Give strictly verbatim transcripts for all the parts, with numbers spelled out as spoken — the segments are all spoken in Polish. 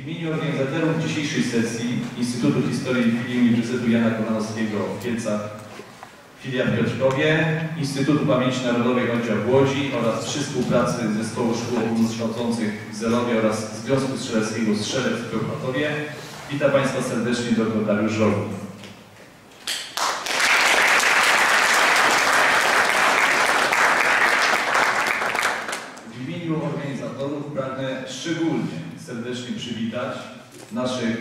W imieniu organizatorów dzisiejszej sesji Instytutu Historii i Filii Uniwersytetu Jana Kochanowskiego w Kielcach, filia w Piotrkowie, Instytutu Pamięci Narodowej Oddział w Łodzi oraz przy współpracy Zespołu Szkół Ogólnokształcących w Zelowie oraz Związku Strzeleckiego Strzelec w Bełchatowie witam Państwa serdecznie dr Dariusz Żołnierz. W imieniu organizatorów pragnę szczególnie serdecznie przywitać naszych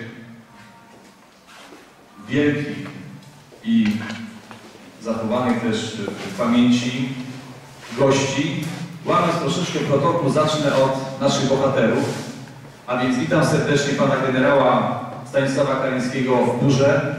wielkich i zachowanych też w pamięci gości. Łamiąc troszeczkę protokół, zacznę od naszych bohaterów, a więc witam serdecznie pana generała Stanisława Kalińskiego w Burze,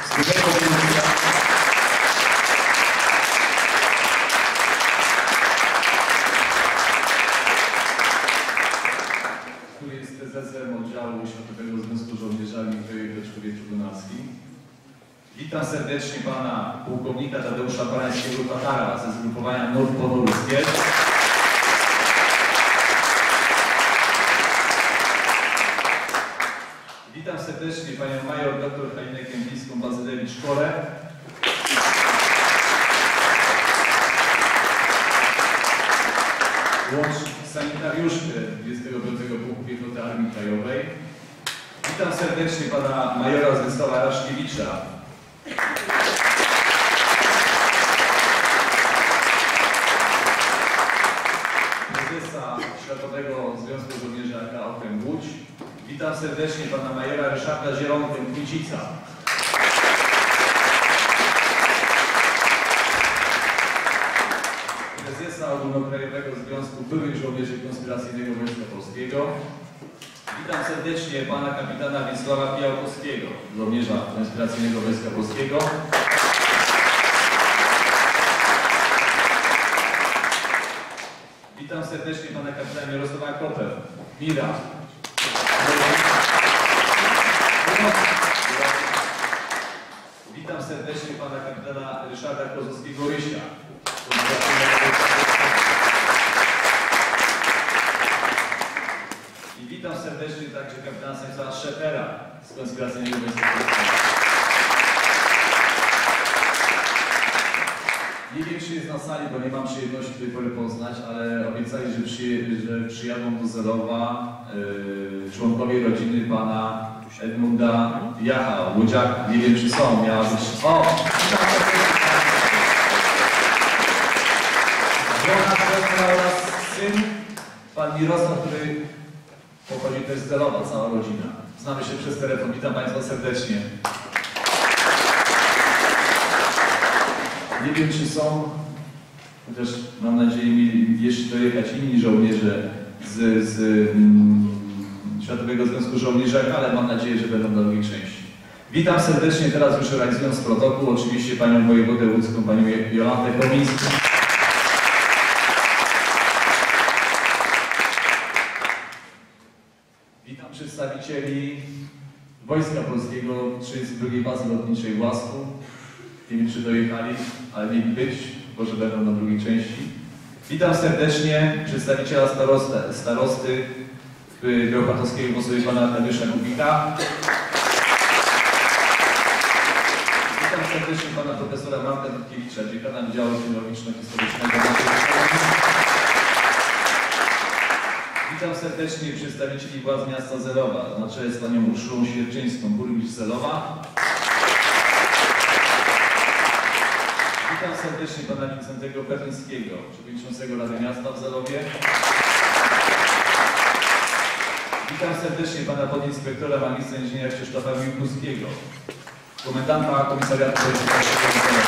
który jest prezesem oddziału Światowego Związku Żołnierzami w Piotrkowie-Trybunalskim. Witam serdecznie pana pułkownika Tadeusza Parańskiego Tatara ze zgrupowania Nord-Ponurskie. Witam serdecznie panią major dr Halinę Kępińską-Bazylewicz-Korę. Łącznik sanitariuszkę dwudziestego piątego Pułku Piechoty Armii Krajowej. Witam serdecznie pana majora Zdzisława Raszkiewicza. Prezesa Światowego Związku Żołnierzy A K O K M Łódź. Witam serdecznie pana majora Ryszarda Zielonkę Kmicica. Prezesa Ogólnokrajowego Związku Byłych Żołnierzy Konspiracyjnego Wojska Polskiego. Witam serdecznie pana kapitana Wiesława Pijałkowskiego, żołnierza Konspiracyjnego Wojska Polskiego. Witam serdecznie pana kapitana Mirosława Kopę, Mira. Witam serdecznie pana kapitana Ryszarda Kozłowskiego-Rysia. I witam serdecznie także kapitana Stanisława Szepera z Konspiracyjnego Wojska Polskiego. Nie wiem, czy jest na sali, bo nie mam przyjemności tej pory poznać, ale obiecali, że, przy, że przyjadą do Zelowa yy, członkowie rodziny pana Edmunda Jacha, Łodziaka. Nie wiem, czy są. Miała być... O! Żona, siostra oraz syn, pan Mirosław, który pochodzi też z Zelowa, cała rodzina. Znamy się przez telefon. Witam Państwa serdecznie. Nie wiem, czy są, chociaż mam nadzieję, mieli jeszcze dojechać inni żołnierze z, z mm, Światowego Związku Żołnierzy, ale mam nadzieję, że będą na drugiej części. Witam serdecznie teraz już realizując protokół, oczywiście panią wojewodę łódzką, panią Jolantę Komińską. Witam przedstawicieli Wojska Polskiego trzydziestej drugiej Bazy Lotniczej w Łasku. Nie wiem, czy dojechali, ale mieli być, może będą na drugiej części. Witam serdecznie przedstawiciela starosty, starosty Bełchatowskiego w osobie pana Arkadiusza Kubika. Witam serdecznie pana profesora Marka Dudkiewicza, dziekana Wydziału Filologiczno-Historycznego. Witam serdecznie przedstawicieli władz miasta Zelowa, na czele z panią Urszulą Świerczyńską, burmistrz Zelowa. Witam serdecznie pana Wincentego Perlińskiego, przewodniczącego Rady Miasta w Zelowie. Witam serdecznie pana podinspektora magistra inżyniera Krzysztofa Miłkowskiego, komendanta komisariatu wojskowego.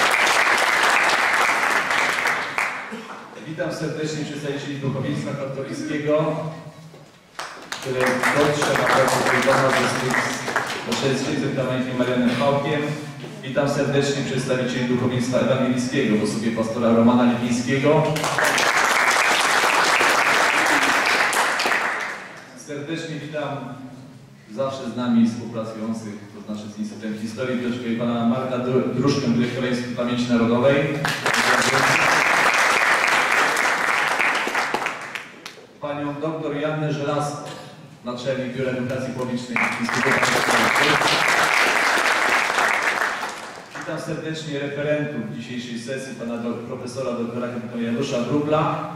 Witam serdecznie przedstawicieli duchowieństwa katolickiego, które dotrze na pewno do nas z księdzem Kamenikiem Marianem Chałkiem. Witam serdecznie przedstawicieli duchowieństwa ewangelickiego w osobie pastora Romana Lipińskiego. Serdecznie witam zawsze z nami współpracujących, to znaczy z Instytutem Historii Piotrkowej, pana Marka Druszkę, dyrektora Instytutu Pamięci Narodowej. Panią dr Joannę Żelazko, naczelnik Biura Edukacji Publicznej Instytutu Państwowego. Witam serdecznie referentów dzisiejszej sesji, pana do, profesora doktora Janusza Wróbla,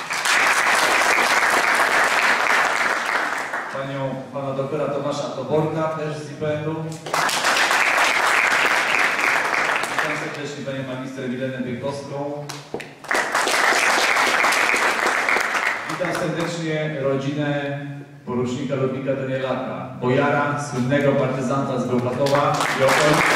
panią, pana doktora Tomasza Toborka, też z I P N u. Witam serdecznie panią magister Milenę Biekowską. Witam serdecznie rodzinę porucznika Ludwika Danielaka, bojara, słynnego partyzanta z Bełchatowa i okolic.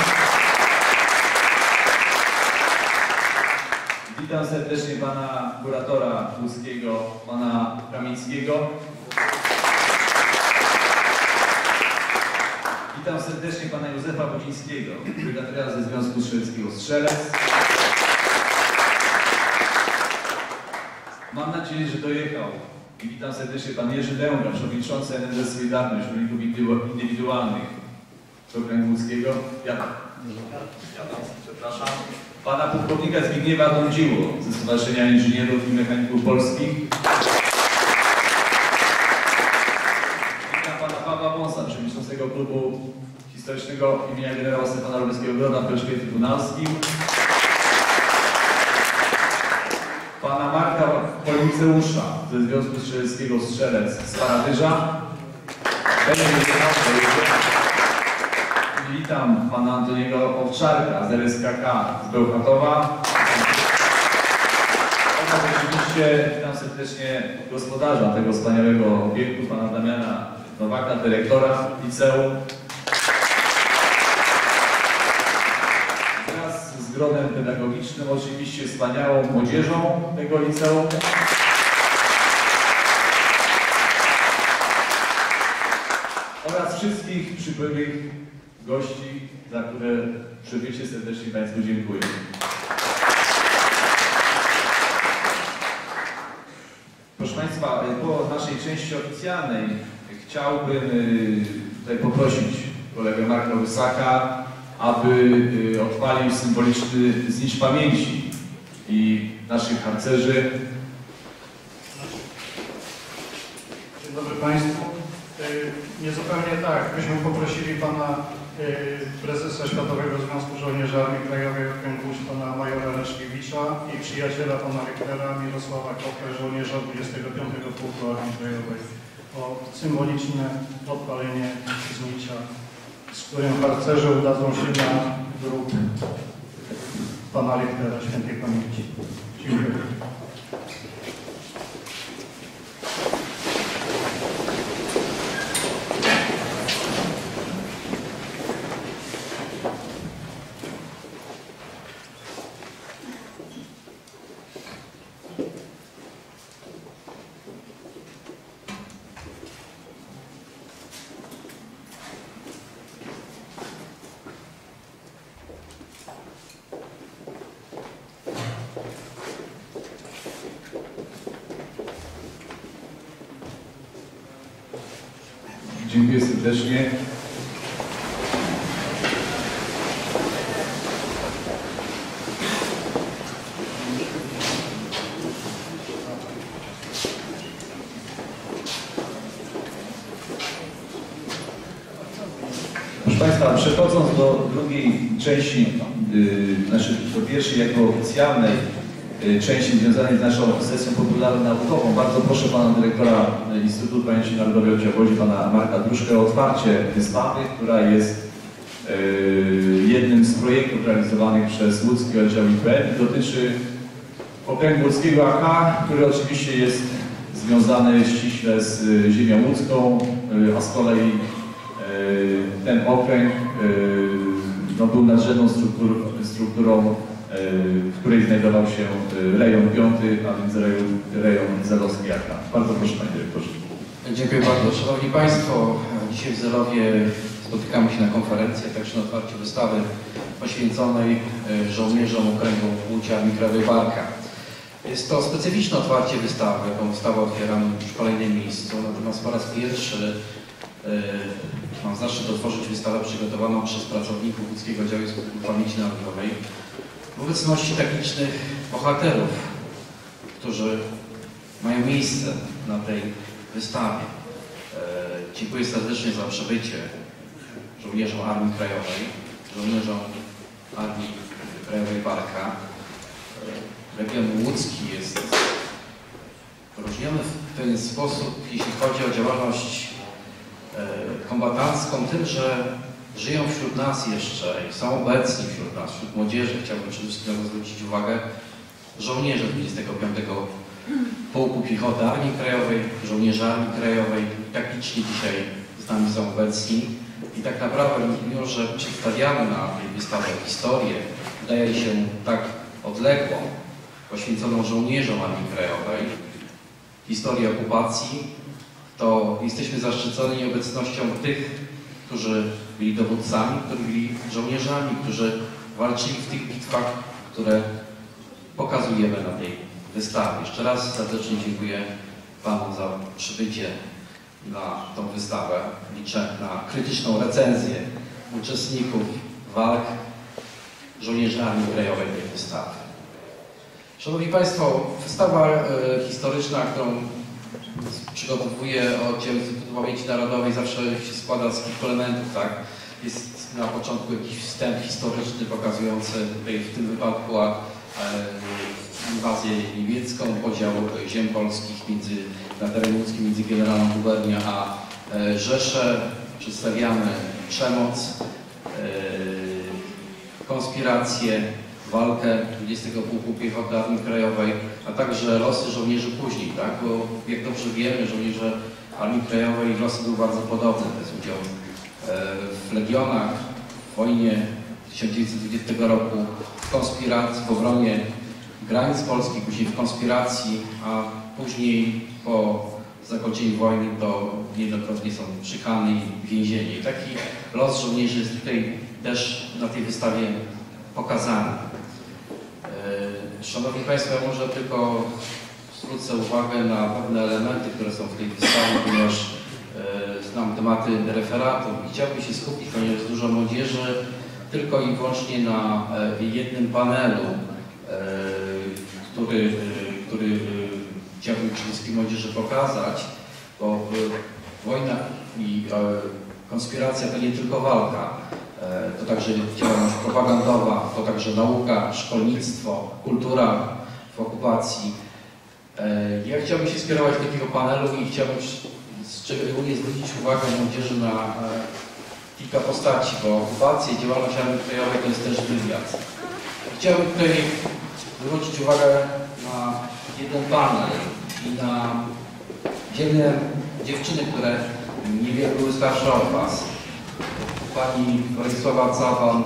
Witam serdecznie pana kuratora Łódzkiego, pana Kamińskiego. Witam serdecznie pana Józefa Budzińskiego, brygadiera ze Związku Strzeleckiego Strzelec. Mam nadzieję, że dojechał. I witam serdecznie pan Jerzy Dęga, przewodniczący N S Z Solidarność, rolników indywidualnych z okręgu łódzkiego. Jadam. Jadam, przepraszam. Pana pułkownika Zbigniewa Dądziło ze Stowarzyszenia Inżynierów i Mechaników Polskich. Witam pana Pawła Wąsa, przewodniczącego klubu historycznego imienia generała Stefana Lubelskiego-Groda w Piotrkowie Trybunalskim. Pana Marka Policeusza ze Związku Strzeleckiego Strzelec z Paradyża. Witam pana Antoniego Owczarka z R S K K z Bełchatowa. Oraz oczywiście witam serdecznie gospodarza tego wspaniałego obiektu, pana Damiana Nowaka, dyrektora liceum. Wraz z gronem pedagogicznym, oczywiście wspaniałą młodzieżą tego liceum. Oraz wszystkich przybyłych gości, za które przybycie serdecznie państwu dziękuję. Proszę państwa, po naszej części oficjalnej chciałbym tutaj poprosić kolegę Marka Łysaka, aby odpalił symboliczny znicz pamięci i naszych harcerzy. Dzień dobry państwu. Niezupełnie tak, byśmy poprosili pana prezesa Światowego Związku Żołnierzy Armii Krajowej Okręgu Łódź, pana majora Leszkiewicza i przyjaciela pana rektera Mirosława Kochę, żołnierza dwudziestego piątego Pułku Armii Krajowej, o symboliczne odpalenie znicza, z którym harcerze udadzą się na grób pana rektera świętej pamięci. Dziękuję. Dziękuję serdecznie. Proszę państwa, przechodząc do drugiej części, yy, znaczy do pierwszej jako oficjalnej yy, części związanej z naszą sesją popularno-naukową, bardzo proszę pana dyrektora Instytutu Pamięci Narodowej Oddział Łodzi, pana Marka Druszkę, o otwarcie wystawy, która jest yy, jednym z projektów realizowanych przez łódzki oddział I P N i dotyczy okręgu łódzkiego A H, który oczywiście jest związany ściśle z y, ziemią łódzką, y, a z kolei y, ten okręg y, no, był nadrzędną struktur, strukturą, w której znajdował się rejon piąty, a więc rejon, rejon zelowski A K. Bardzo proszę panie dyrektorze. Dziękuję bardzo. Szanowni Państwo, dzisiaj w Zelowie spotykamy się na konferencji, a także na otwarciu wystawy poświęconej żołnierzom okręgu Łódź Armii Krajowej Warka. Jest to specyficzne otwarcie wystawy, jaką wystawę otwieramy już w kolejnym miejscu, natomiast po raz pierwszy yy, mam zaszczyt otworzyć wystawę przygotowaną przez pracowników Łódzkiego Oddziału Instytutu Pamięci Narodowej w obecności tak licznych bohaterów, którzy mają miejsce na tej wystawie. Dziękuję serdecznie za przybycie żołnierzom Armii Krajowej, żołnierzom Armii Krajowej Warka. Region łódzki jest wyróżniony w ten sposób, jeśli chodzi o działalność kombatancką, tym, że żyją wśród nas jeszcze i są obecni wśród nas, wśród młodzieży. Chciałbym przede wszystkim zwrócić uwagę żołnierze dwudziestego piątego Pułku Piechoty Armii Krajowej, żołnierze Armii Krajowej, tak licznie dzisiaj z nami są obecni. I tak naprawdę, mimo że przedstawiamy na tej wystawie historię, wydaje się tak odległą, poświęconą żołnierzom Armii Krajowej, historię okupacji, to jesteśmy zaszczyceni obecnością tych, którzy byli dowódcami, którzy byli żołnierzami, którzy walczyli w tych bitwach, które pokazujemy na tej wystawie. Jeszcze raz serdecznie dziękuję Panu za przybycie na tą wystawę. Liczę na krytyczną recenzję uczestników walk żołnierzy Armii Krajowej tej wystawy. Szanowni Państwo, wystawa e, historyczna, którą przygotowuję oddział Instytutu Pamięci Narodowej, zawsze się składa z kilku elementów, tak? Jest na początku jakiś wstęp historyczny pokazujący tutaj w tym wypadku a, e, inwazję niemiecką, podział ziem polskich między, na terenie łódzkim między Generalną Gubernią a e, Rzeszę. Przedstawiamy przemoc, e, konspirację, walkę dwudziestego Pułku Piechoty Armii Krajowej, a także losy żołnierzy później, tak? Bo jak dobrze wiemy, żołnierze Armii Krajowej losy były bardzo podobne. To jest udział w legionach, w wojnie tysiąc dziewięćset dwudziestego roku, w konspiracji, w obronie granic Polski, później w konspiracji, a później po zakończeniu wojny to niejednokrotnie są szykany i więzieni. I taki los żołnierzy jest tutaj też na tej wystawie pokazany. Szanowni Państwo, ja może tylko zwrócę uwagę na pewne elementy, które są w tej wystawie, ponieważ e, znam tematy referatu i chciałbym się skupić, ponieważ jest dużo młodzieży, tylko i wyłącznie na e, jednym panelu, e, który, e, który e, chciałbym przede wszystkim młodzieży pokazać, bo e, wojna i e, konspiracja to nie tylko walka. To także działalność propagandowa, to także nauka, szkolnictwo, kultura w okupacji. Ja chciałbym się skierować do takiego panelu i chciałbym szczególnie zwrócić uwagę młodzieży na kilka postaci, bo okupacja i działalność Armii Krajowej to jest też wywiad. Chciałbym tutaj zwrócić uwagę na jeden panel i na dzielne dziewczyny, które niewiele były starsze od Was. Pani Władysława Cawan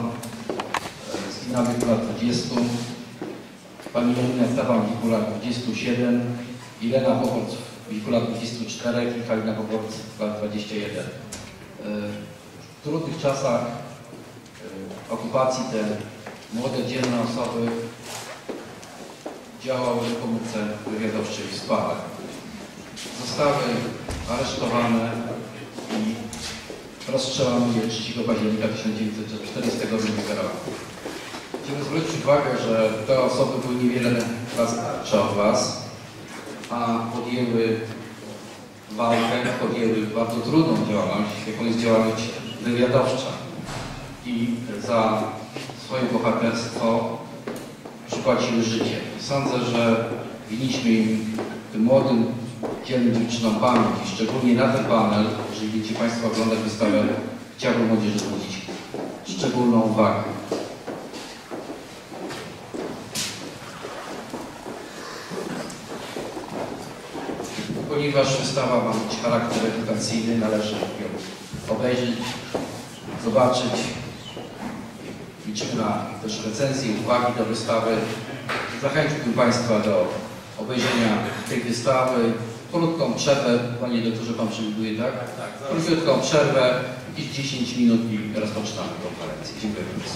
z wieku lat dwudziestu, pani Janina Stawan w wieku lat dwudziestu siedmiu, Ilena Poport w wieku lat dwudziestu czterech i Halina Poport w lat dwudziestu jeden. W trudnych czasach okupacji te młode, dzielne osoby działały w komórce wywiadowczej w Spale. Zostały aresztowane i rozstrzelano je trzeciego października tysiąc dziewięćset czterdziestego drugiego roku. Chciałbym zwrócić uwagę, że te osoby były niewiele lat starsze od Was, a podjęły walkę, podjęły bardzo trudną działalność, jaką jest działalność wywiadowcza. I za swoje bohaterstwo przypłaciły życie. Sądzę, że winniśmy im, tym młodym, dzielnym dziewczynom pamięć i szczególnie na ten panel, jeżeli będziecie Państwo oglądać wystawę, chciałbym młodzieży zwrócić szczególną uwagę. Ponieważ wystawa ma mieć charakter edukacyjny, należy ją obejrzeć, zobaczyć. Liczymy na też recenzję i uwagi do wystawy. Zachęciłbym Państwa do obejrzenia tej wystawy. Krótką przerwę, Panie doktorze, Pan przewiduje, tak? Tak, tak. Krótką przerwę, jakieś dziesięć minut i rozpoczynamy konferencję. Dziękuję bardzo.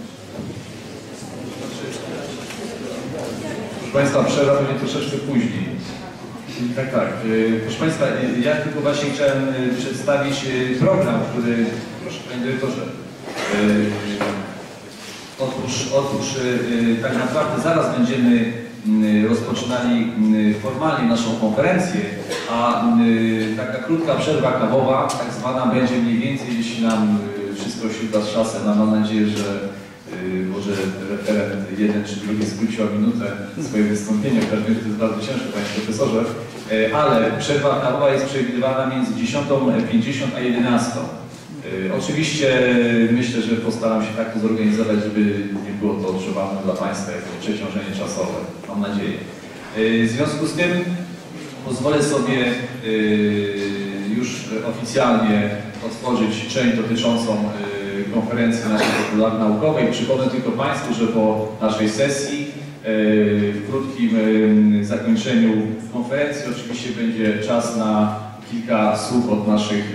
Proszę Państwa, przerwa będzie troszeczkę później. Tak, tak. Proszę Państwa, ja tylko właśnie chciałem przedstawić program, który, proszę Panie Dyrektorze, otóż, otóż tak naprawdę zaraz będziemy rozpoczynali formalnie naszą konferencję, a taka krótka przerwa kawowa, tak zwana, będzie mniej więcej, jeśli nam wszystko się uda z czasem. Mam nadzieję, że może referent jeden czy drugi skróci o minutę swoje wystąpienie, w każdym razie to jest bardzo ciężko, panie profesorze, ale przerwa kawowa jest przewidywana między dziesiątą pięćdziesiąt a jedenastą. Oczywiście myślę, że postaram się tak to zorganizować, żeby nie było to odczuwalne dla Państwa jako przeciążenie czasowe. Mam nadzieję. W związku z tym pozwolę sobie już oficjalnie otworzyć część dotyczącą konferencji naszej popularno-naukowej. Przypomnę tylko Państwu, że po naszej sesji, w krótkim zakończeniu konferencji oczywiście będzie czas na kilka słów od naszych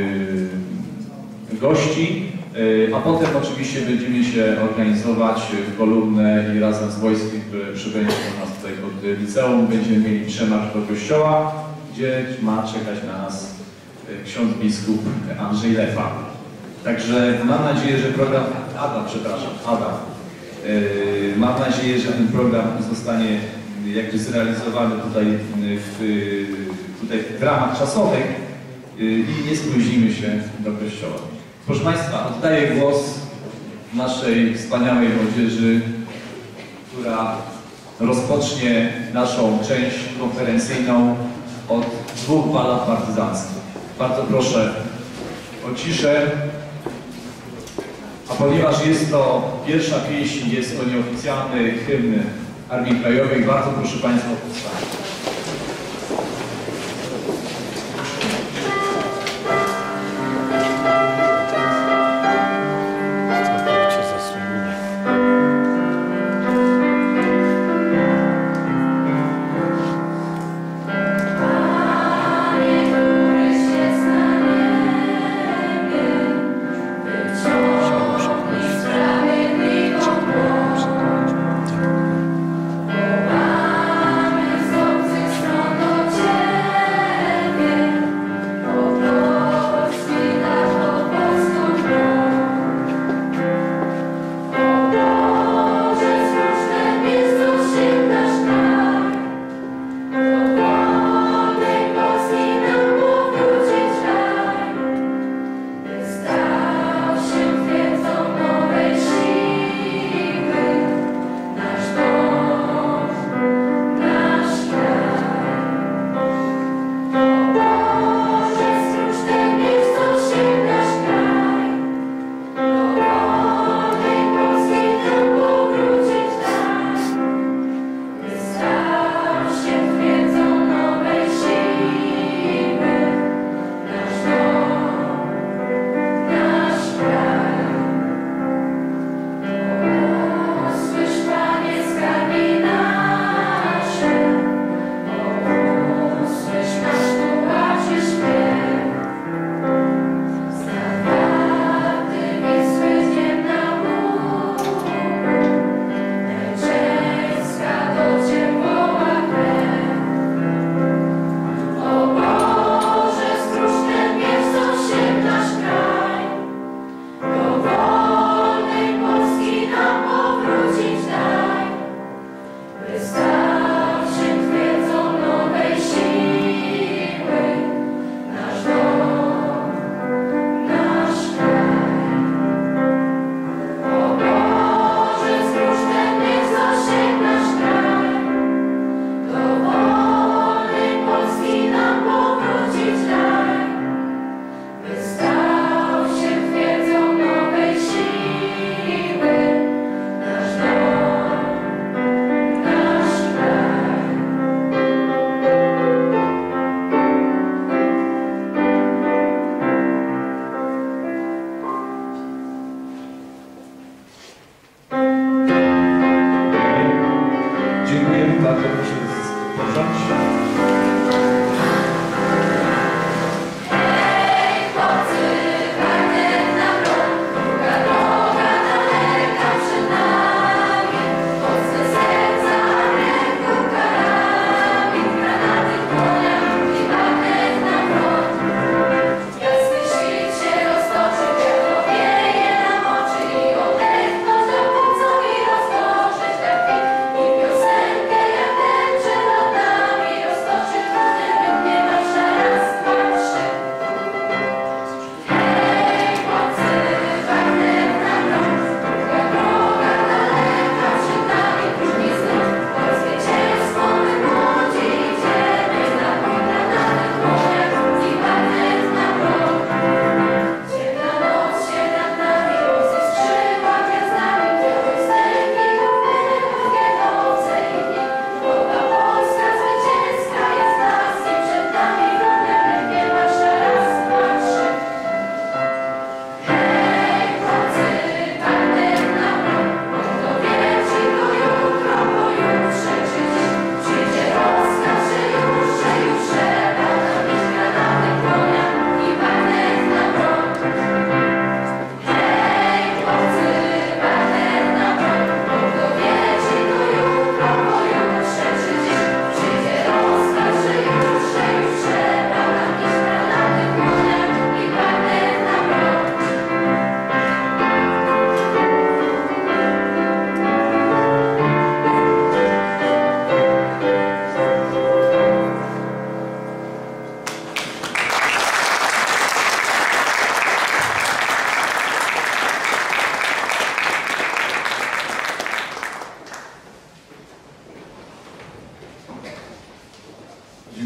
gości, a potem oczywiście będziemy się organizować w kolumnę i razem z wojskiem, które przybędzie do nas tutaj pod liceum, będziemy mieli przemarsz do kościoła, gdzie ma czekać na nas ksiądz biskup Andrzej Lefa. Także mam nadzieję, że program... Adam, przepraszam, Adam. Mam nadzieję, że ten program zostanie jakby zrealizowany tutaj w, tutaj w ramach czasowych i nie spóźnimy się do kościoła. Proszę Państwa, oddaję głos naszej wspaniałej młodzieży, która rozpocznie naszą część konferencyjną od dwóch ballad partyzanckich. Bardzo proszę o ciszę, a ponieważ jest to pierwsza pieśń, jest to nieoficjalny hymn Armii Krajowej, bardzo proszę Państwa o powstanie. So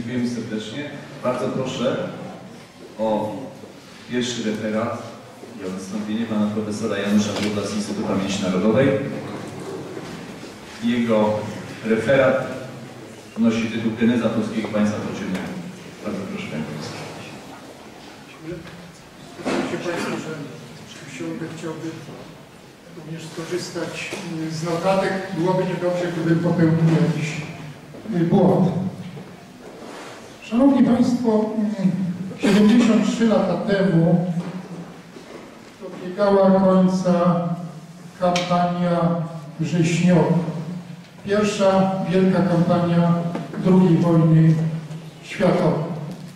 Dziękujemy serdecznie. Bardzo proszę o pierwszy referat i o wystąpienie pana profesora Janusza Grudla z Instytutu Pamięci Narodowej. Jego referat nosi tytuł Geneza Polskiego Państwa Podziemnego. Bardzo proszę, panie profesor. Proszę Państwa, że rzeczywiście chciałby również skorzystać z notatek. Byłoby niedobrze, gdyby popełnił jakiś błąd. Szanowni Państwo, siedemdziesiąt trzy lata temu dobiegała końca kampania wrześniowa. Pierwsza wielka kampania drugiej wojny światowej.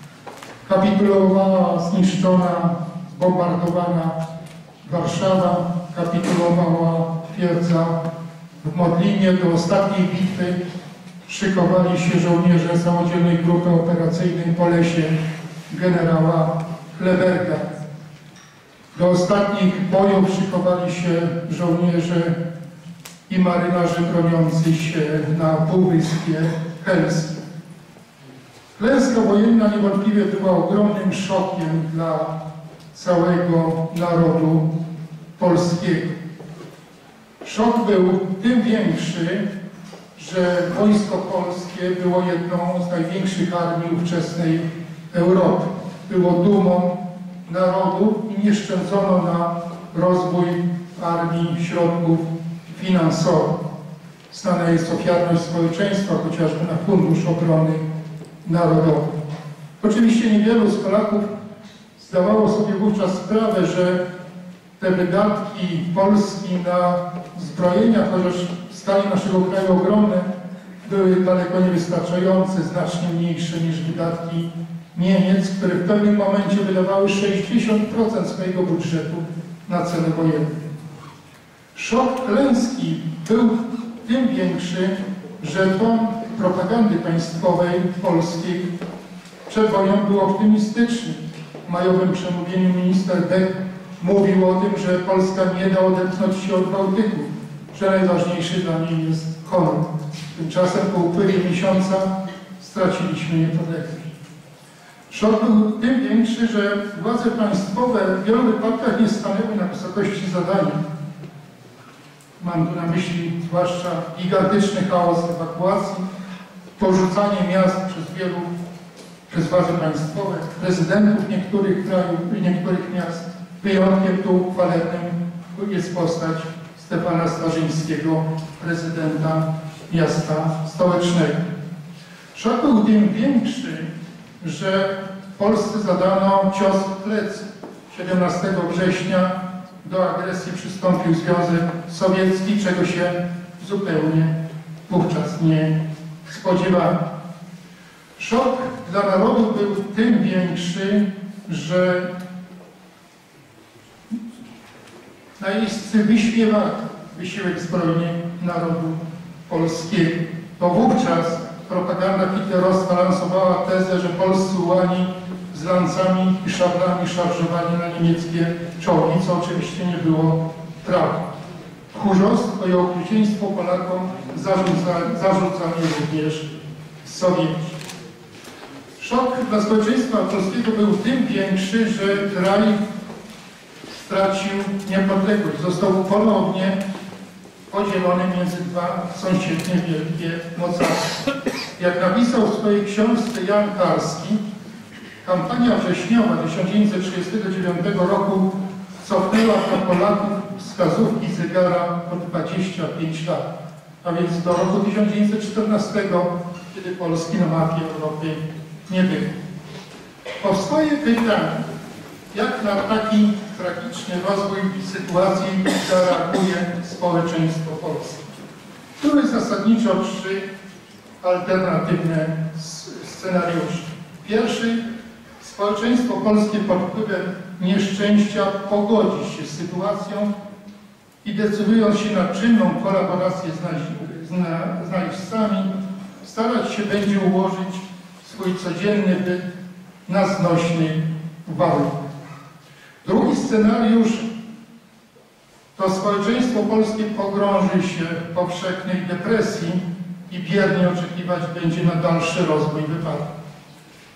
Kapitulowała zniszczona, zbombardowana Warszawa, kapitulowała twierdza w Modlinie. Do ostatniej bitwy szykowali się żołnierze Samodzielnej Grupy Operacyjnej po lesie generała Kleberga. Do ostatnich bojów szykowali się żołnierze i marynarze broniący się na Półwyspie Helskim. Klęska wojenna niewątpliwie była ogromnym szokiem dla całego narodu polskiego. Szok był tym większy, że Wojsko Polskie było jedną z największych armii ówczesnej Europy. Było dumą narodu i nie szczędzono na rozwój armii środków finansowych. Znana jest ofiarność społeczeństwa, chociażby na Fundusz Obrony Narodowej. Oczywiście niewielu z Polaków zdawało sobie wówczas sprawę, że te wydatki Polski na zbrojenia, chociaż w skali naszego kraju ogromne, były daleko niewystarczające, znacznie mniejsze niż wydatki Niemiec, które w pewnym momencie wydawały sześćdziesiąt procent swojego budżetu na cele wojenne. Szok klęski był tym większy, że ton propagandy państwowej polskiej przed wojną był optymistyczny. W majowym przemówieniu minister Beck mówił o tym, że Polska nie da odetchnąć się od Bałtyku, że najważniejszy dla niej jest honor. Tymczasem po upływie miesiąca straciliśmy niepodległość. Szok był tym większy, że władze państwowe w wielu wypadkach nie stanęły na wysokości zadania. Mam tu na myśli zwłaszcza gigantyczny chaos ewakuacji, porzucanie miast przez wielu, przez władze państwowe, prezydentów niektórych krajów i niektórych miast. Wyjątkiem tu chwalebnym jest postać Stefana Starzyńskiego, prezydenta miasta stołecznego. Szok był tym większy, że w Polsce zadano cios w plecy. siedemnastego września do agresji przystąpił Związek Sowiecki, czego się zupełnie wówczas nie spodziewano. Szok dla narodu był tym większy, że najeźdźcy wyśmiewali wysiłek zbrojny narodu polskiego. To wówczas propaganda hitlerowska lansowała tezę, że polscy ułani z lancami i szablami szarżowali na niemieckie czołgi, co oczywiście nie było prawdą. Tchórzostwo i okrucieństwo Polakom zarzucali, zarzucali również Sowieci. Szok dla społeczeństwa polskiego był tym większy, że kraj stracił niepodległość. Został ponownie podzielony między dwa sąsiednie wielkie mocarstwa. Jak napisał w swojej książce Jan Karski, kampania wrześniowa tysiąc dziewięćset trzydziestego dziewiątego roku cofnęła dla Polaków wskazówki zegara o dwadzieścia pięć lat, a więc do roku tysiąc dziewięćset czternastego, kiedy Polski na mapie Europy nie było. Powstaje pytanie, jak na taki tragiczny rozwój sytuacji zareaguje społeczeństwo polskie. Były zasadniczo trzy alternatywne scenariusze. Pierwszy, społeczeństwo polskie pod wpływem nieszczęścia pogodzi się z sytuacją i decydując się na czynną kolaborację z najeźdźcami, starać się będzie ułożyć swój codzienny byt na znośnych warunkach. Drugi scenariusz to społeczeństwo polskie pogrąży się w powszechnej depresji i biernie oczekiwać będzie na dalszy rozwój wypadków.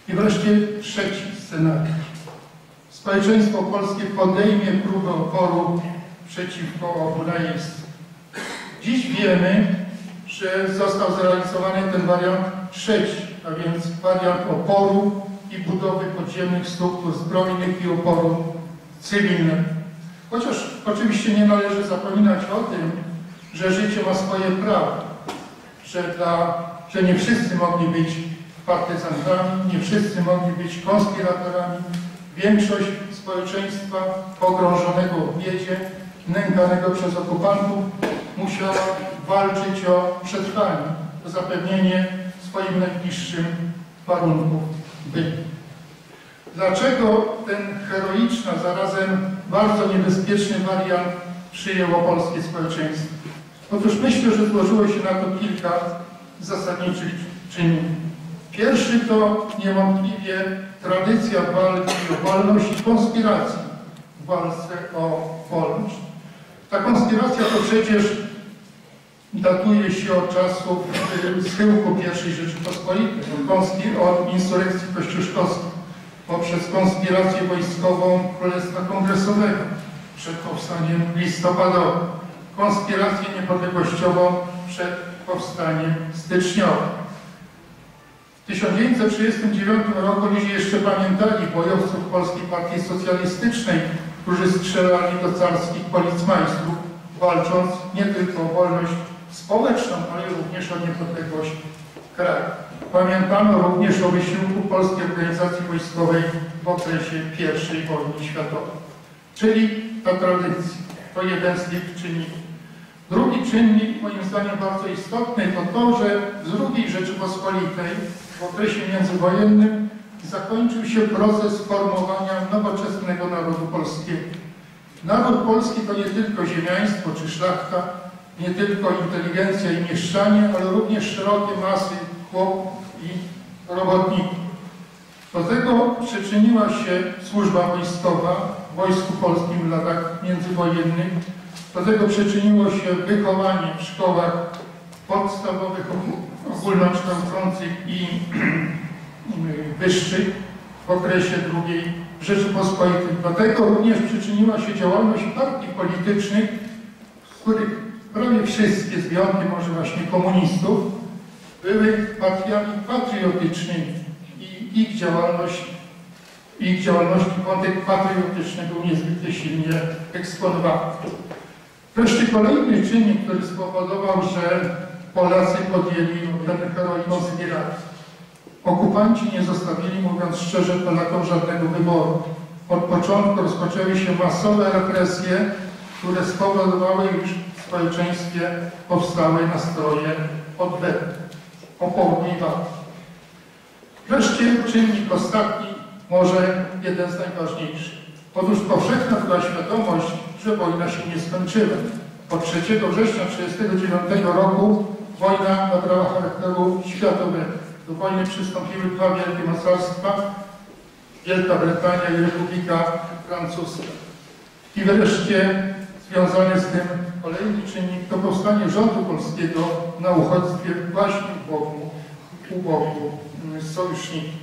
I wreszcie trzeci scenariusz. Społeczeństwo polskie podejmie próbę oporu przeciwko obu najeźdźcom. Dziś wiemy, że został zrealizowany ten wariant trzeci, a więc wariant oporu i budowy podziemnych struktur zbrojnych i oporu cywilnego. Chociaż oczywiście nie należy zapominać o tym, że życie ma swoje prawa, że, dla, że nie wszyscy mogli być partyzantami, nie wszyscy mogli być konspiratorami. Większość społeczeństwa pogrążonego w biedzie, nękanego przez okupantów musiała walczyć o przetrwanie, o zapewnienie swoim najbliższym warunków bytu. Dlaczego ten heroiczny, a zarazem bardzo niebezpieczny wariant przyjęło polskie społeczeństwo? Otóż myślę, że złożyło się na to kilka zasadniczych czynników. Pierwszy to niewątpliwie tradycja walki o wolność i konspiracji w walce o wolność. Ta konspiracja to przecież datuje się od czasów schyłku pierwszej Rzeczypospolitej, od insurekcji kościuszkowskiej, poprzez konspirację wojskową Królestwa Kongresowego przed powstaniem listopadowym, konspirację niepodległościową przed powstaniem styczniowym. W tysiąc dziewięćset trzydziestym dziewiątym roku ludzie jeszcze pamiętali bojowców Polskiej Partii Socjalistycznej, którzy strzelali do carskich policmajstrów, walcząc nie tylko o wolność społeczną, ale również o niepodległość kraju. Pamiętamy również o wysiłku Polskiej Organizacji Wojskowej w okresie pierwszej wojny światowej. Czyli ta tradycja to jeden z tych czynników. Drugi czynnik, moim zdaniem bardzo istotny, to to, że w drugiej Rzeczypospolitej w okresie międzywojennym zakończył się proces formowania nowoczesnego narodu polskiego. Naród polski to nie tylko ziemiaństwo czy szlachta, nie tylko inteligencja i mieszczanie, ale również szerokie masy chłopów i robotników. Do tego przyczyniła się służba wojskowa w Wojsku Polskim w latach międzywojennych. Do tego przyczyniło się wychowanie w szkołach podstawowych, ogólnokształcących i wyższych w okresie drugiej Rzeczypospolitej. Do tego również przyczyniła się działalność partii politycznych, z których prawie wszystkie, z wyjątkiem może właśnie komunistów, były partiami patriotycznymi i ich działalność, ich działalność wątek patriotyczny był niezwykle silnie eksponowany. Wreszcie kolejny czynnik, który spowodował, że Polacy podjęli ten heroizm zbieraczy. Okupanci nie zostawili, mówiąc szczerze, Polakom żadnego wyboru. Od początku rozpoczęły się masowe represje, które spowodowały, iż w społeczeństwie powstały nastroje odwetu, oporu i walki. Wreszcie czynnik ostatni, może jeden z najważniejszych. Otóż powszechna była świadomość, że wojna się nie skończyła. Od trzeciego września tysiąc dziewięćset trzydziestego dziewiątego roku wojna nabrała charakteru światowego. Do wojny przystąpiły dwa wielkie mocarstwa, Wielka Brytania i Republika Francuska. I wreszcie związany z tym kolejny czynnik to powstanie rządu polskiego na uchodźstwie właśnie u boku, u boku sojuszników.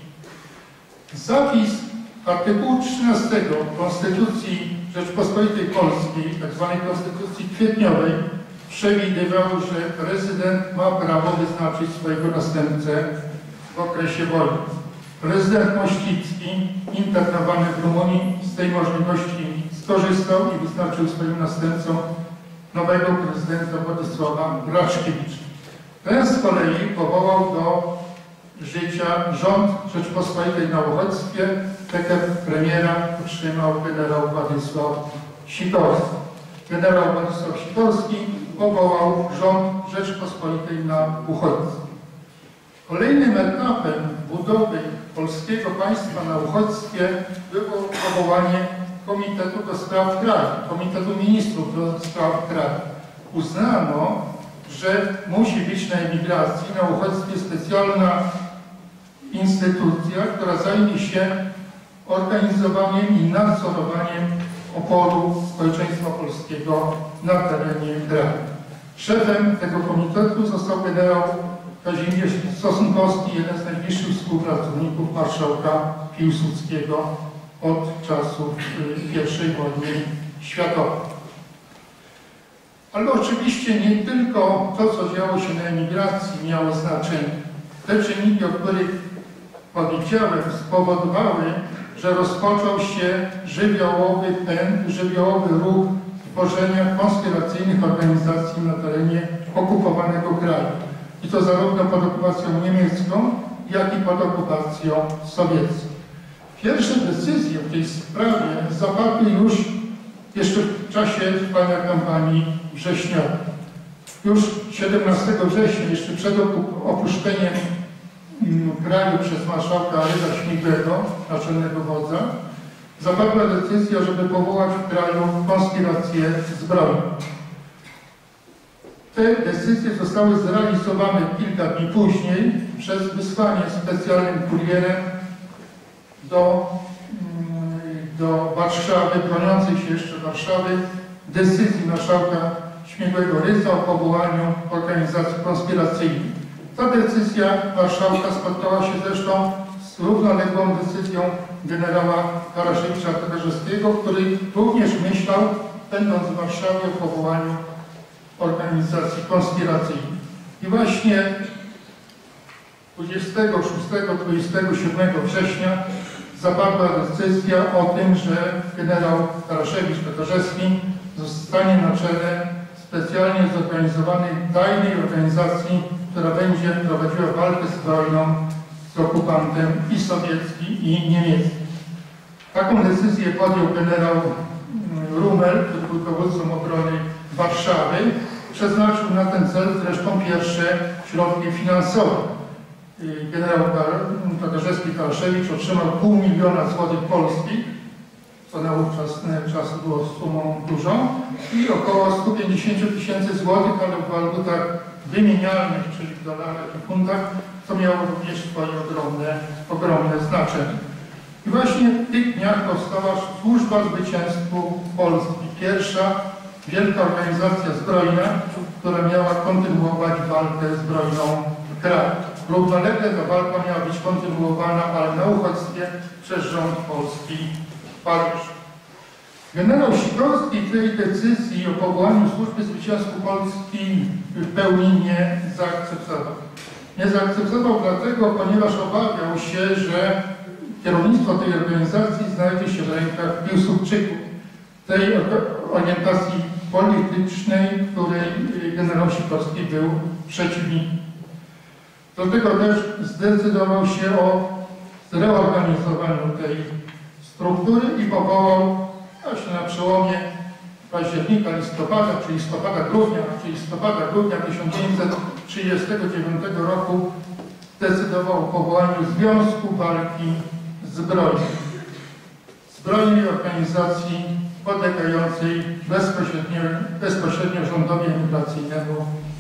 Zapis artykułu trzynastego Konstytucji Rzeczypospolitej Polskiej, tzw. Konstytucji kwietniowej, przewidywał, że prezydent ma prawo wyznaczyć swojego następcę w okresie wojny. Prezydent Mościcki, internowany w Rumunii, z tej możliwości skorzystał i wyznaczył swoim następcą nowego prezydenta Władysława Raczkiewicza. Ten z kolei powołał do życia rząd Rzeczypospolitej na uchodźstwie. Teker premiera otrzymał generał Władysław Sikorski. Generał Władysław Sikorski powołał rząd Rzeczypospolitej na uchodźstwie. Kolejnym etapem budowy polskiego państwa na uchodźstwie było powołanie Komitetu do Spraw Kraju, Komitetu Ministrów do Spraw Kraju. Uznano, że musi być na emigracji, na uchodźstwie specjalna instytucja, która zajmie się organizowaniem i nadzorowaniem oporu społeczeństwa polskiego na terenie kraju. Szefem tego komitetu został generał Kazimierz Sosnkowski, jeden z najbliższych współpracowników marszałka Piłsudskiego od czasów pierwszej wojny światowej. Ale oczywiście nie tylko to, co działo się na emigracji, miało znaczenie. Te czynniki, o których powiedziałem, spowodowały, że rozpoczął się żywiołowy pęd, żywiołowy ruch tworzenia konspiracyjnych organizacji na terenie okupowanego kraju. I to zarówno pod okupacją niemiecką, jak i pod okupacją sowiecką. Pierwsze decyzje w tej sprawie zapadły już jeszcze w czasie trwania kampanii wrześniowej. Już siedemnastego września, jeszcze przed opuszczeniem kraju przez marszałka Ryda Śmigłego, naczelnego wodza, zapadła decyzja, żeby powołać w kraju konspirację zbrojną. Te decyzje zostały zrealizowane kilka dni później przez wysłanie specjalnym kurierem do, do Warszawy, broniącej się jeszcze Warszawy, decyzji marszałka Śmigłego Rydza o powołaniu organizacji konspiracyjnej. Ta decyzja marszałka spotkała się zresztą z równoległą decyzją generała Karaszewicza Tcharzewskiego, który również myślał, będąc w Warszawie, o powołaniu organizacji konspiracyjnej. I właśnie dwudziestego szóstego do dwudziestego siódmego września zapadła decyzja o tym, że generał Karaszewicz Tcharzewski zostanie na czele specjalnie zorganizowanej tajnej organizacji, która będzie prowadziła walkę zbrojną z okupantem i sowieckim, i niemieckim. Taką decyzję podjął generał Rummel, który był dowódcą obrony Warszawy. Przeznaczył na ten cel zresztą pierwsze środki finansowe. Generał Tcharzewski-Karaszewicz otrzymał pół miliona złotych polskich, co na ówczesne czasy było sumą dużą, i około sto pięćdziesiąt tysięcy złotych, ale w walutach wymienialnych, czyli w dolarach i funtach, co miało również swoje ogromne, ogromne znaczenie. I właśnie w tych dniach powstała Służba Zwycięstwu Polski. Pierwsza wielka organizacja zbrojna, która miała kontynuować walkę zbrojną kraju. Równolegle ta walka miała być kontynuowana, ale na uchodźstwie przez rząd polski w Paryżu. Generał Sikorski tej decyzji o powołaniu Służby Zwycięstwu Polski w pełni nie zaakceptował. Nie zaakceptował dlatego, ponieważ obawiał się, że kierownictwo tej organizacji znajdzie się w rękach Piłsudczyków, tej orientacji politycznej, której generał Sikorski był przeciwnikiem. Dlatego też zdecydował się o zreorganizowaniu tej struktury i powołał właśnie na przełomie października, listopada, czy listopada-grudnia, czy listopada-grudnia tysiąc dziewięćset trzydziestego dziewiątego roku zdecydował o powołaniu Związku Walki Zbrojnej. Zbrojnej organizacji podlegającej bezpośrednio, bezpośrednio rządowi emigracyjnemu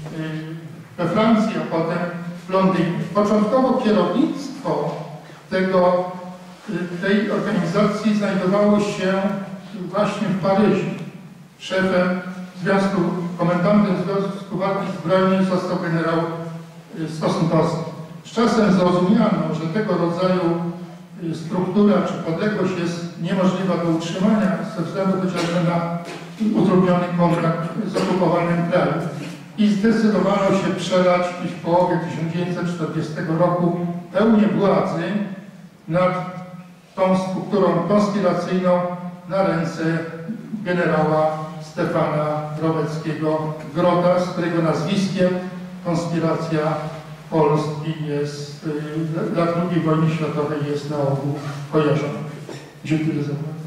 we Francji, a potem w Londynie. Początkowo kierownictwo tego, tej organizacji znajdowało się właśnie w Paryżu. Szefem Związku, komendantem Związku Walki Zbrojnej został generał Sosnkowski. Z czasem zrozumiano, że tego rodzaju struktura czy podległość jest niemożliwa do utrzymania ze względu chociażby na utrudniony kontrakt z okupowanym krajem. I zdecydowano się przelać w połowie tysiąc dziewięćset czterdziestego roku pełnię władzy nad tą strukturą konspiracyjną na ręce generała Stefana Roweckiego-Grota, z którego nazwiskiem konspiracja Polski jest, dla drugiej wojny światowej jest na ogół kojarzona. Dziękuję za uwagę.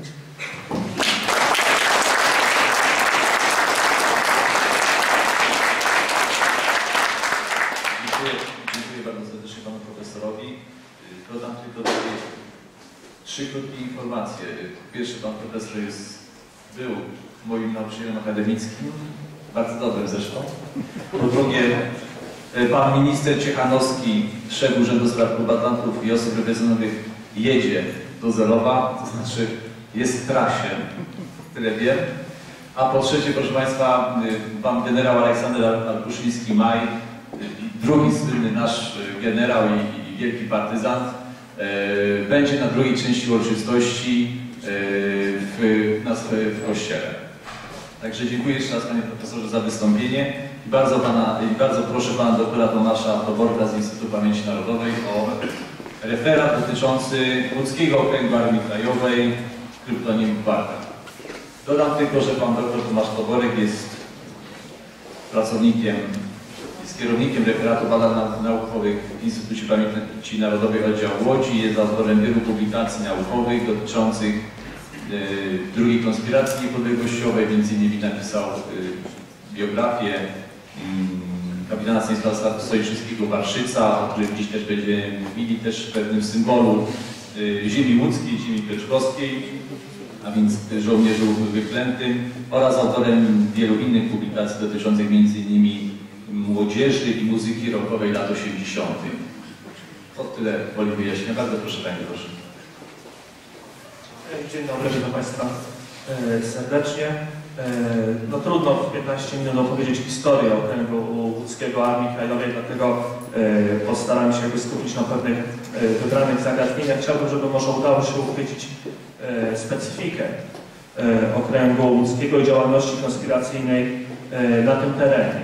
Dziękuję, dziękuję bardzo serdecznie panu profesorowi. Dodam tylko takie trzy krótkie informacje. Pierwszy, pan profesor jest, był moim nauczycielem akademickim, bardzo dobrym zresztą. Po drugie, pan minister Ciechanowski, szef Urzędu Spraw Kombatantów i Osób Represjonowanych, jedzie do Zelowa, to znaczy jest w trasie, tyle wiem. A po trzecie, proszę państwa, pan generał Aleksander Alkuszyński-Maj drugi słynny nasz generał i, i wielki partyzant, e, będzie na drugiej części uroczystości e, w, na, w kościele. Także dziękuję jeszcze raz panie profesorze za wystąpienie i bardzo, pana, i bardzo proszę pana doktora Tomasza Toborka z Instytutu Pamięci Narodowej o referat dotyczący Łódzkiego Okręgu Armii Krajowej kryptonimu Barka. Dodam tylko, że pan doktor Tomasz Toborek jest pracownikiem, jest kierownikiem referatu badań naukowych w Instytucie Pamięci Narodowej Oddział Łodzi, jest autorem wielu publikacji naukowych dotyczących y, drugiej konspiracji niepodległościowej, między innymi napisał y, biografię y, kapitana Stanisława Stojczyńskiego Warszyca, o którym dziś też będziemy mówili, też w pewnym symbolu y, ziemi łódzkiej, ziemi piotrkowskiej, a więc żołnierzu wyklętym, oraz autorem wielu innych publikacji dotyczących między innymi młodzieży i muzyki rockowej lat osiemdziesiątych. To tyle woli wyjaśnienia. Bardzo proszę panie proszę. Dzień dobry, witam państwa serdecznie. No trudno w piętnaście minut opowiedzieć historię okręgu łódzkiego Armii Krajowej, dlatego postaram się jakby skupić na pewnych wybranych zagadnieniach. Chciałbym, żeby może udało się uchwycić specyfikę okręgu łódzkiego i działalności konspiracyjnej na tym terenie.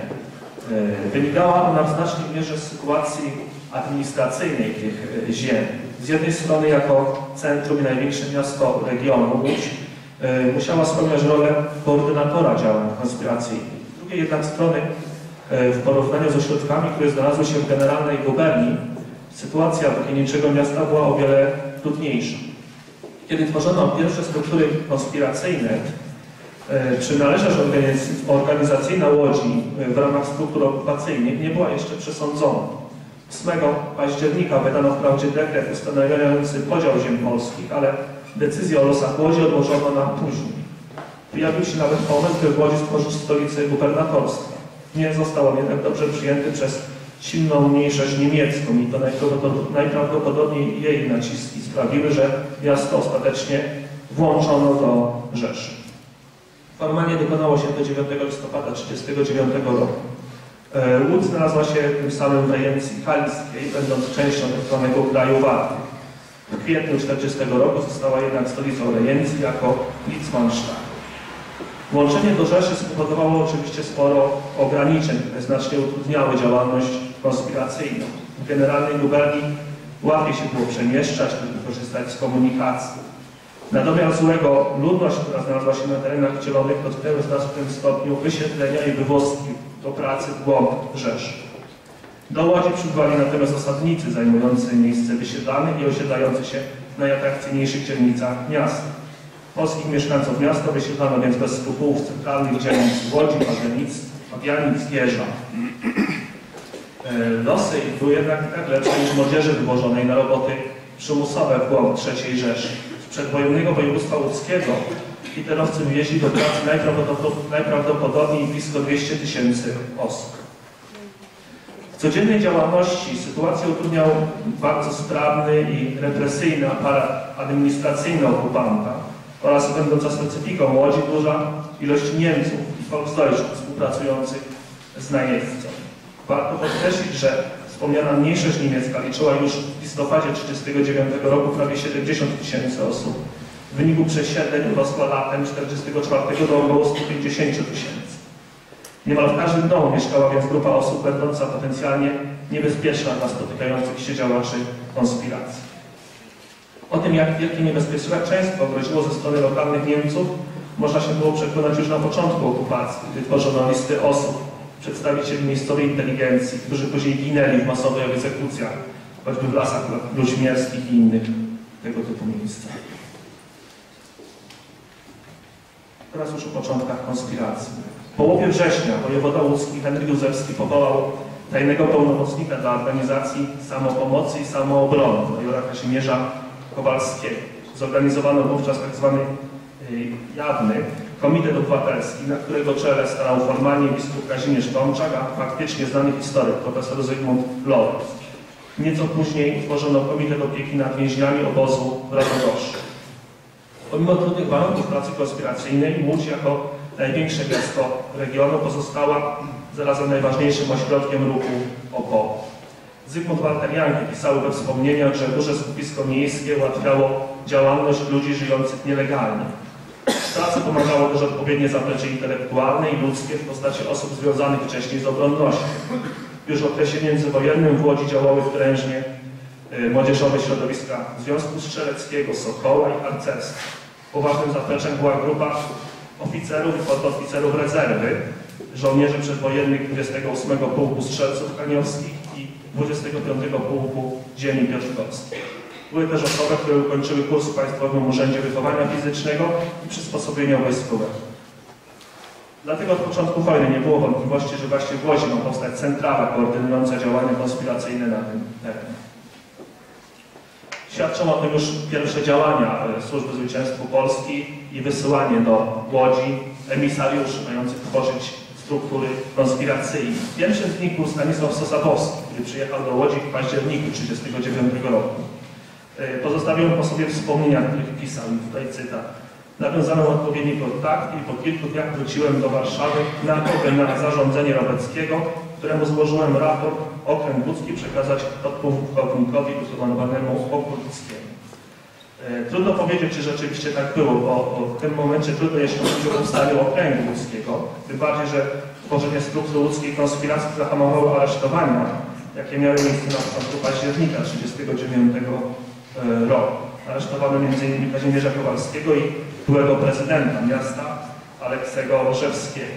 Wynikała ona w znacznej mierze z sytuacji administracyjnej tych ziem. Z jednej strony jako centrum i największe miasto regionu Łódź musiała spełniać rolę koordynatora działań konspiracyjnych. Z drugiej jednak strony w porównaniu z ośrodkami, które znalazły się w generalnej guberni, sytuacja wojowniczego miasta była o wiele trudniejsza. Kiedy tworzono pierwsze struktury konspiracyjne, przynależność organizacyjna Łodzi w ramach struktur okupacyjnych nie była jeszcze przesądzona. ósmego października wydano wprawdzie dekret ustanawiający podział ziem polskich, ale decyzję o losach Łodzi odłożono na później. Pojawił się nawet pomysł, by w Łodzi stworzyć stolicę gubernatorstwa. Nie został on jednak dobrze przyjęty przez silną mniejszość niemiecką i to najprawdopodobniej jej naciski sprawiły, że miasto ostatecznie włączono do Rzeszy. Formalnie dokonało się to dziewiątego listopada tysiąc dziewięćset trzydziestego dziewiątego roku. Łódź znalazła się tym samym w rejencji kaliskiej, będąc częścią tzw. kraju wartych. W kwietniu tysiąc dziewięćset czterdziestego roku została jednak stolicą rejencji jako Litzmannstadt. Włączenie do Rzeszy spowodowało oczywiście sporo ograniczeń, które znacznie utrudniały działalność konspiracyjną. W generalnej guberni łatwiej się było przemieszczać, korzystać z komunikacji. Na domiar złego ludność, która znalazła się na terenach dzielonych, dotknęły w znacznym stopniu wysiedlenia i wywozki do pracy w głąb Rzeszy. Do Łodzi przybywali natomiast osadnicy zajmujący miejsce wysiedlane i osiedlający się w najatrakcyjniejszych dzielnicach miasta. Polskich mieszkańców miasta wysiedlano więc bez skrupułów z centralnych dzielnic Łodzi, Pabianic, Pabianic, Wieża. Losy ich były jednak i tak lepsze niż młodzieży wywożonej na roboty przymusowe w głąb trzeciej Rzeszy. Z przedwojennego województwa łódzkiego hitlerowcy wywieźli do pracy najprawdopodobniej, najprawdopodobniej blisko dwieście tysięcy osób. W codziennej działalności sytuację utrudniał bardzo sprawny i represyjny aparat administracyjny okupanta oraz będąca specyfiką Łodzi duża ilość Niemców i Volksdeutschów współpracujących z najeźdźcą. Warto podkreślić, że wspomniana mniejszość niemiecka liczyła już w listopadzie tysiąc dziewięćset trzydziestego dziewiątego roku prawie siedemdziesiąt tysięcy osób. W wyniku przesiedleń urosła latem tysiąc dziewięćset czterdziestego czwartego do około stu pięćdziesięciu tysięcy. Niemal w każdym domu mieszkała więc grupa osób będąca potencjalnie niebezpieczna dla spotykających się działaczy konspiracji. O tym, jak wielkie niebezpieczeństwo groziło ze strony lokalnych Niemców, można się było przekonać już na początku okupacji, gdy tworzono listy osób, przedstawicieli miejscowej inteligencji, którzy później ginęli w masowych egzekucjach, choćby w lasach ludźmierskich i innych tego typu miejscach. Teraz już o początkach konspiracji. W połowie września wojewoda łódzki Henryk Józefski powołał tajnego pełnomocnika dla organizacji samopomocy i samoobrony, majora Kazimierza Kowalskiego. Zorganizowano wówczas tzw. jawny Komitet Obywatelski, na którego czele stanął formalnie biskup Kazimierz Tomczak, a faktycznie znany historyk profesor Zygmunt Lorenz. Nieco później utworzono Komitet Opieki nad Więźniami obozu w Radogoszczy. Pomimo trudnych warunków pracy konspiracyjnej Łódź jako największe miasto regionu, pozostała zarazem najważniejszym ośrodkiem ruchu Opola. Zygmunt Walter Janke pisał we wspomnieniach, że duże skupisko miejskie ułatwiało działalność ludzi żyjących nielegalnie. W pracy pomagało też odpowiednie zaplecze intelektualne i ludzkie w postaci osób związanych wcześniej z obronnością. Już w okresie międzywojennym w Łodzi działały prężnie młodzieżowe środowiska Związku Strzeleckiego, Sokoła i Harcerstwa. Poważnym zapleczem była grupa oficerów i podoficerów rezerwy, żołnierzy przedwojennych dwudziestego ósmego Pułku Strzelców Kaniowskich i dwudziestego piątego Pułku Ziemi Piotrkowskiej. Były też osoby, które ukończyły kurs w Państwowym Urzędzie Wychowania Fizycznego i Przysposobienia Wojskowego. Dlatego od początku wojny nie było wątpliwości, że właśnie w Łodzi ma powstać centrala koordynująca działania konspiracyjne na tym terenie. Świadczą o tym już pierwsze działania Służby Zwycięstwu Polski i wysyłanie do Łodzi emisariuszy mających tworzyć struktury konspiracyjne. Pierwszym z nich był Stanisław Sosabowski, który przyjechał do Łodzi w październiku tysiąc dziewięćset trzydziestego dziewiątego roku. Pozostawiłem po sobie wspomnienia, których pisał, i tutaj cytat. Nawiązano odpowiedni kontakt i po kilku dniach wróciłem do Warszawy na to, na zarządzenie Robeckiego, któremu złożyłem raport okręg łódzki przekazać podpułkownikowi utytułowanemu Okulickiemu. E, trudno powiedzieć, czy rzeczywiście tak było, bo, bo w tym momencie trudno jeszcze mówić o powstaniu okręgu łódzkiego, tym bardziej, że tworzenie struktur łódzkiej konspiracji zahamowało aresztowania, jakie miały miejsce na początku października tysiąc dziewięćset trzydziestego dziewiątego roku. Aresztowano między innymi Kazimierza Kowalskiego i byłego prezydenta miasta Aleksego Rożewskiego.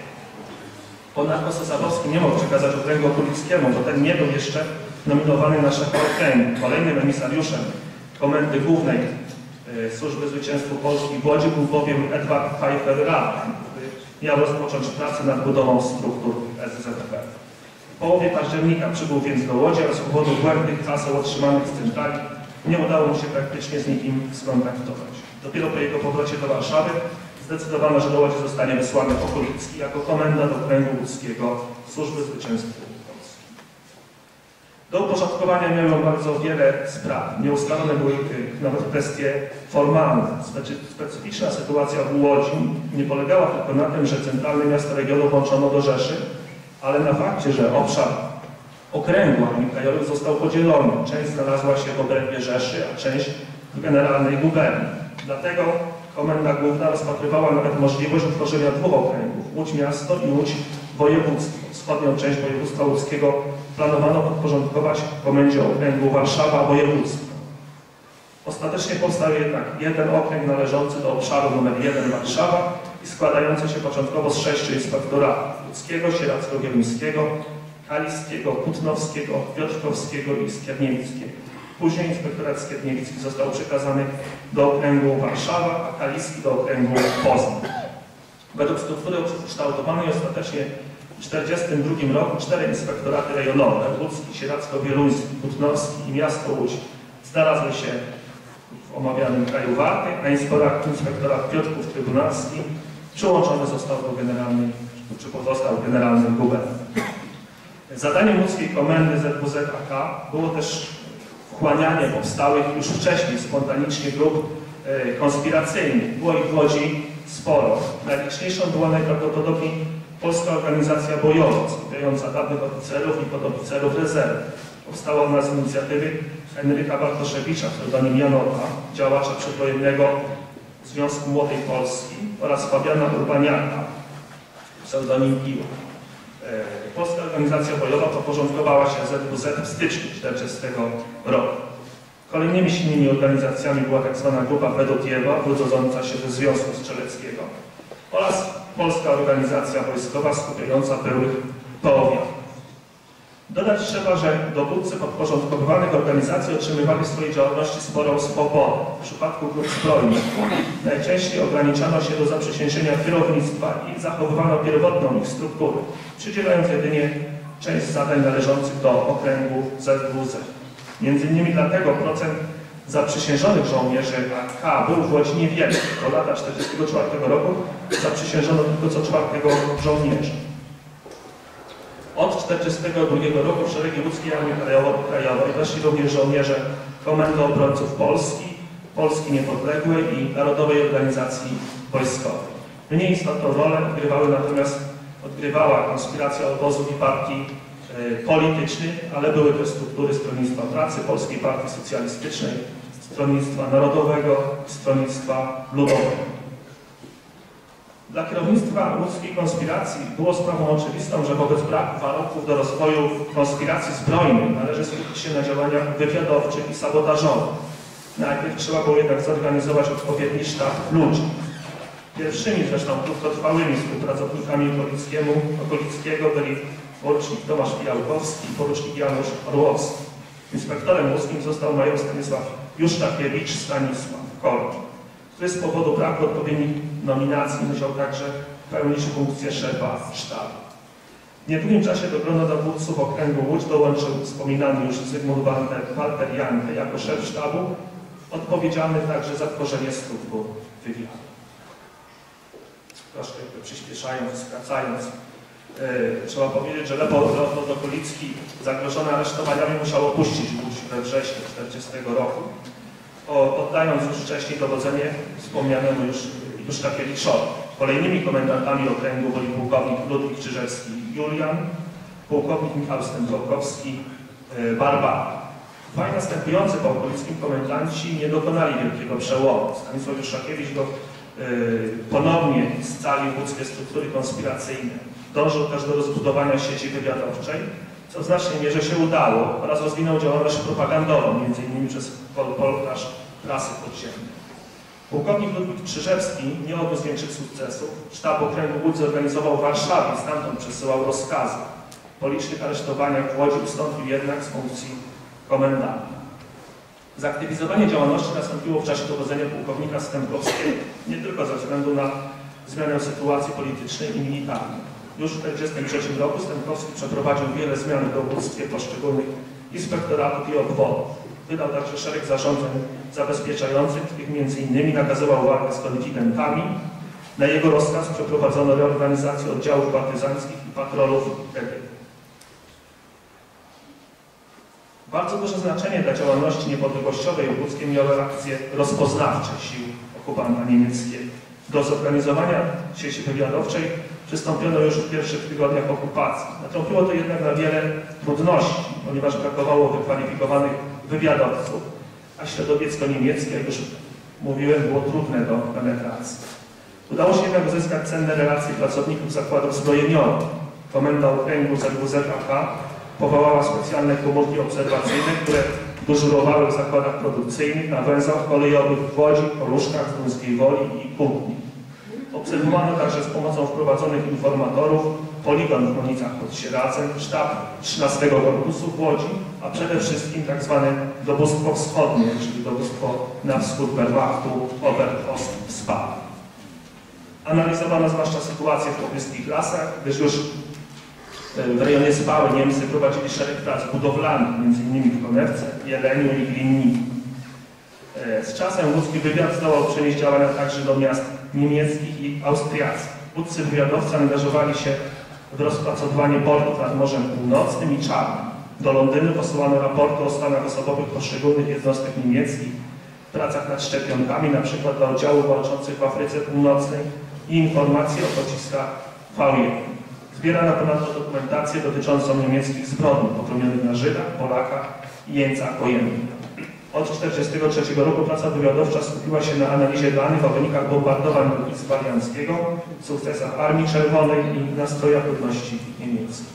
Ponadto Sosabowski nie mógł przekazać okręgu Okulickiemu, bo ten nie był jeszcze nominowany na szefa okręgu. Kolejnym emisariuszem Komendy Głównej y, Służby Zwycięstwu Polski w Łodzi był bowiem Edward Pfeiffer-Rath, który miał rozpocząć pracę nad budową struktur S Z P. W połowie października przybył więc do Łodzi, ale z powodu błędnych haseł otrzymanych z centrali nie udało mu się praktycznie z nikim skontaktować. Dopiero po jego powrocie do Warszawy zdecydowano, że do Łodzi zostanie wysłany Okulicki jako komendant okręgu łódzkiego Służby Zwycięstwu Polski. Do uporządkowania miało bardzo wiele spraw. Nieustalone były nawet kwestie formalne. Specyficzna sytuacja w Łodzi nie polegała tylko na tym, że centralne miasto regionu włączono do Rzeszy, ale na fakcie, że obszar okręgu Armii Krajowych został podzielony. Część znalazła się w obrębie Rzeszy, a część w generalnej guberni. Dlatego Komenda Główna rozpatrywała nawet możliwość utworzenia dwóch okręgów, Łódź Miasto i Łódź Województwo. Wschodnią część województwa łódzkiego planowano podporządkować Komendzie Okręgu Warszawa Województwo. Ostatecznie powstał jednak jeden okręg należący do obszaru numer jeden Warszawa i składający się początkowo z sześciu inspektoratów łódzkiego, sieradzko-wieluńskiego, kaliskiego, kutnowskiego, piotrkowskiego i skierniewickiego. Później inspektorat skierniewicki został przekazany do okręgu Warszawa, a kaliski do okręgu Poznań. Według struktury ukształtowanej ostatecznie w tysiąc dziewięćset czterdziestym drugim roku cztery inspektoraty rejonowe, łódzki, sieradzko-wieluński, kutnowski i miasto Łódź, znalazły się w omawianym kraju Warty, a inspektorat, inspektorat Piotrków Trybunalski przyłączony został do generalnej, czy pozostał generalnym guberni. Zadaniem łódzkiej komendy Z W Z A K było też wchłanianie powstałych już wcześniej spontanicznie grup e, konspiracyjnych. Było ich w Łodzi sporo. Najliczniejszą była najprawdopodobniej Polska Organizacja Bojowa, skupiająca dawnych oficerów i podoficerów rezerwy. Powstała ona z inicjatywy Henryka Bartoszewicza, pseudonim Janowa, działacza przedwojennego Związku Młodej Polski, oraz Fabiana Urbaniaka, pseudonim Piła. Polska Organizacja Bojowa podporządkowała się Z W Z w styczniu tysiąc dziewięćset czterdziestego roku. Kolejnymi silnymi organizacjami była tak zwana Grupa Wedotiewa, wywodząca się ze Związku Strzeleckiego, oraz Polska Organizacja Wojskowa skupiająca byłych połowianów. Dodać trzeba, że dowódcy podporządkowywanych organizacji otrzymywali w swojej działalności sporą swobodę. W przypadku grup zbrojnych najczęściej ograniczano się do zaprzysiężenia kierownictwa i zachowywano pierwotną ich strukturę, przydzielając jedynie część zadań należących do okręgu Z W Z. Między innymi dlatego procent zaprzysiężonych żołnierzy A K był w Łodzi niewielki. Do lata tysiąc dziewięćset czterdziestego czwartego roku zaprzysiężono tylko co czwartego żołnierza. Od tysiąc dziewięćset czterdziestego drugiego roku w szeregi łódzkiej Armii Krajowej weszli również żołnierze Komendy Obrońców Polski, Polski Niepodległej i Narodowej Organizacji Wojskowej. Mniej istotną rolę odgrywały natomiast odgrywała konspiracja obozów i partii e, politycznych, ale były też struktury Stronnictwa Pracy, Polskiej Partii Socjalistycznej, Stronnictwa Narodowego, Stronnictwa Ludowego. Dla kierownictwa łódzkiej konspiracji było sprawą oczywistą, że wobec braku warunków do rozwoju konspiracji zbrojnej należy skupić się na działaniach wywiadowczych i sabotażowych. Najpierw trzeba było jednak zorganizować odpowiedni sztab ludzi. Pierwszymi zresztą krótkotrwałymi współpracownikami Okolickiego byli porucznik Tomasz Fijałkowski i porucznik Janusz Orłowski. Inspektorem łódzkim został major Stanisław Jusztakiewicz Stanisław Korki, który z powodu braku odpowiednich nominacji musiał także pełnić funkcję szefa sztabu. W niedługim czasie do grona dowódców okręgu Łódź dołączył wspominany już Zygmunt Walter Jankę jako szef sztabu, odpowiedzialny także za tworzenie struktur wywiadu. Troszkę przyspieszając, skracając, yy, trzeba powiedzieć, że Leopold Okolicki zagrożony aresztowaniami musiał opuścić Łódź we wrześniu tysiąc dziewięćset czterdziestego roku, o, oddając już wcześniej dowodzenie wspomnianemu już Jusztakiewiczowi. Kolejnymi komendantami okręgu byli pułkownik Ludwik Czyżewski Julian, pułkownik Michał Stępkowski yy, Barbara. Dwaj następujący po Okolickim komendanci nie dokonali wielkiego przełomu. Stanisław Jusztakiewicz go Yy, ponownie scalił łódzkie struktury konspiracyjne. Dążył też do rozbudowania sieci wywiadowczej, co w znacznej mierze się udało, oraz rozwinął działalność propagandową, między innymi przez reportaż prasy podziemnej. Pułkownik Ludwik Czyżewski nie odniósł większych sukcesów. Sztab okręgu Łódź zorganizował w Warszawie, stamtąd przesyłał rozkazy. Po licznych aresztowaniach w Łodzi ustąpił jednak z funkcji komendanta. Zaktywizowanie działalności nastąpiło w czasie dowodzenia pułkownika Stępkowskiego, nie tylko ze względu na zmianę sytuacji politycznej i militarnej. Już w tysiąc dziewięćset czterdziestym trzecim roku Stępkowski przeprowadził wiele zmian w dowództwie poszczególnych inspektoratów i obwodów. Wydał także szereg zarządzeń zabezpieczających, w których między innymi nakazywał walkę z konfidentami. Na jego rozkaz przeprowadzono reorganizację oddziałów partyzanckich i patrolów wtedy. Bardzo duże znaczenie dla działalności niepodległościowej łódzkiej miały akcje rozpoznawcze sił okupanta niemieckiego. Do zorganizowania sieci wywiadowczej przystąpiono już w pierwszych tygodniach okupacji. Nastąpiło to jednak na wiele trudności, ponieważ brakowało wykwalifikowanych wywiadowców, a środowisko niemieckie, jak już mówiłem, było trudne do penetracji. Udało się jednak uzyskać cenne relacje pracowników zakładów zbrojeniowych. Komenda okręgu Z W Z A K powołała specjalne komórki obserwacyjne, które dyżurowały w zakładach produkcyjnych, na węzłach kolejowych w Łodzi, Oruszkach, Zduńskiej Woli i Kutni. Obserwowano także z pomocą wprowadzonych informatorów poligon w Chronicach pod Sieradzem, sztab trzynastego Korpusu w Łodzi, a przede wszystkim tzw. dowództwo wschodnie, czyli dowództwo na wschód Wehrmachtu, Oberpost w Spa. Analizowano zwłaszcza sytuację w pobliskich lasach, gdyż już w rejonie Spały Niemcy prowadzili szereg prac budowlanych, między innymi w Konewce, Jeleniu i Glinniku. Z czasem łódzki wywiad zdołał przenieść działania także do miast niemieckich i austriackich. Łódzcy wywiadowcy angażowali się w rozpracowywanie portów nad Morzem Północnym i Czarnym. Do Londynu posyłano raporty o stanach osobowych poszczególnych jednostek niemieckich, w pracach nad szczepionkami, np. dla oddziałów walczących w Afryce Północnej i informacje o pociskach V jeden. Zbierano ponadto dokumentację dotyczącą niemieckich zbrodni popełnionych na Żydach, Polakach i jeńcach wojennych. Od tysiąc dziewięćset czterdziestego trzeciego roku praca wywiadowcza skupiła się na analizie danych o wynikach bombardowań lotnictwa alianckiego, sukcesach Armii Czerwonej i nastrojach ludności niemieckiej.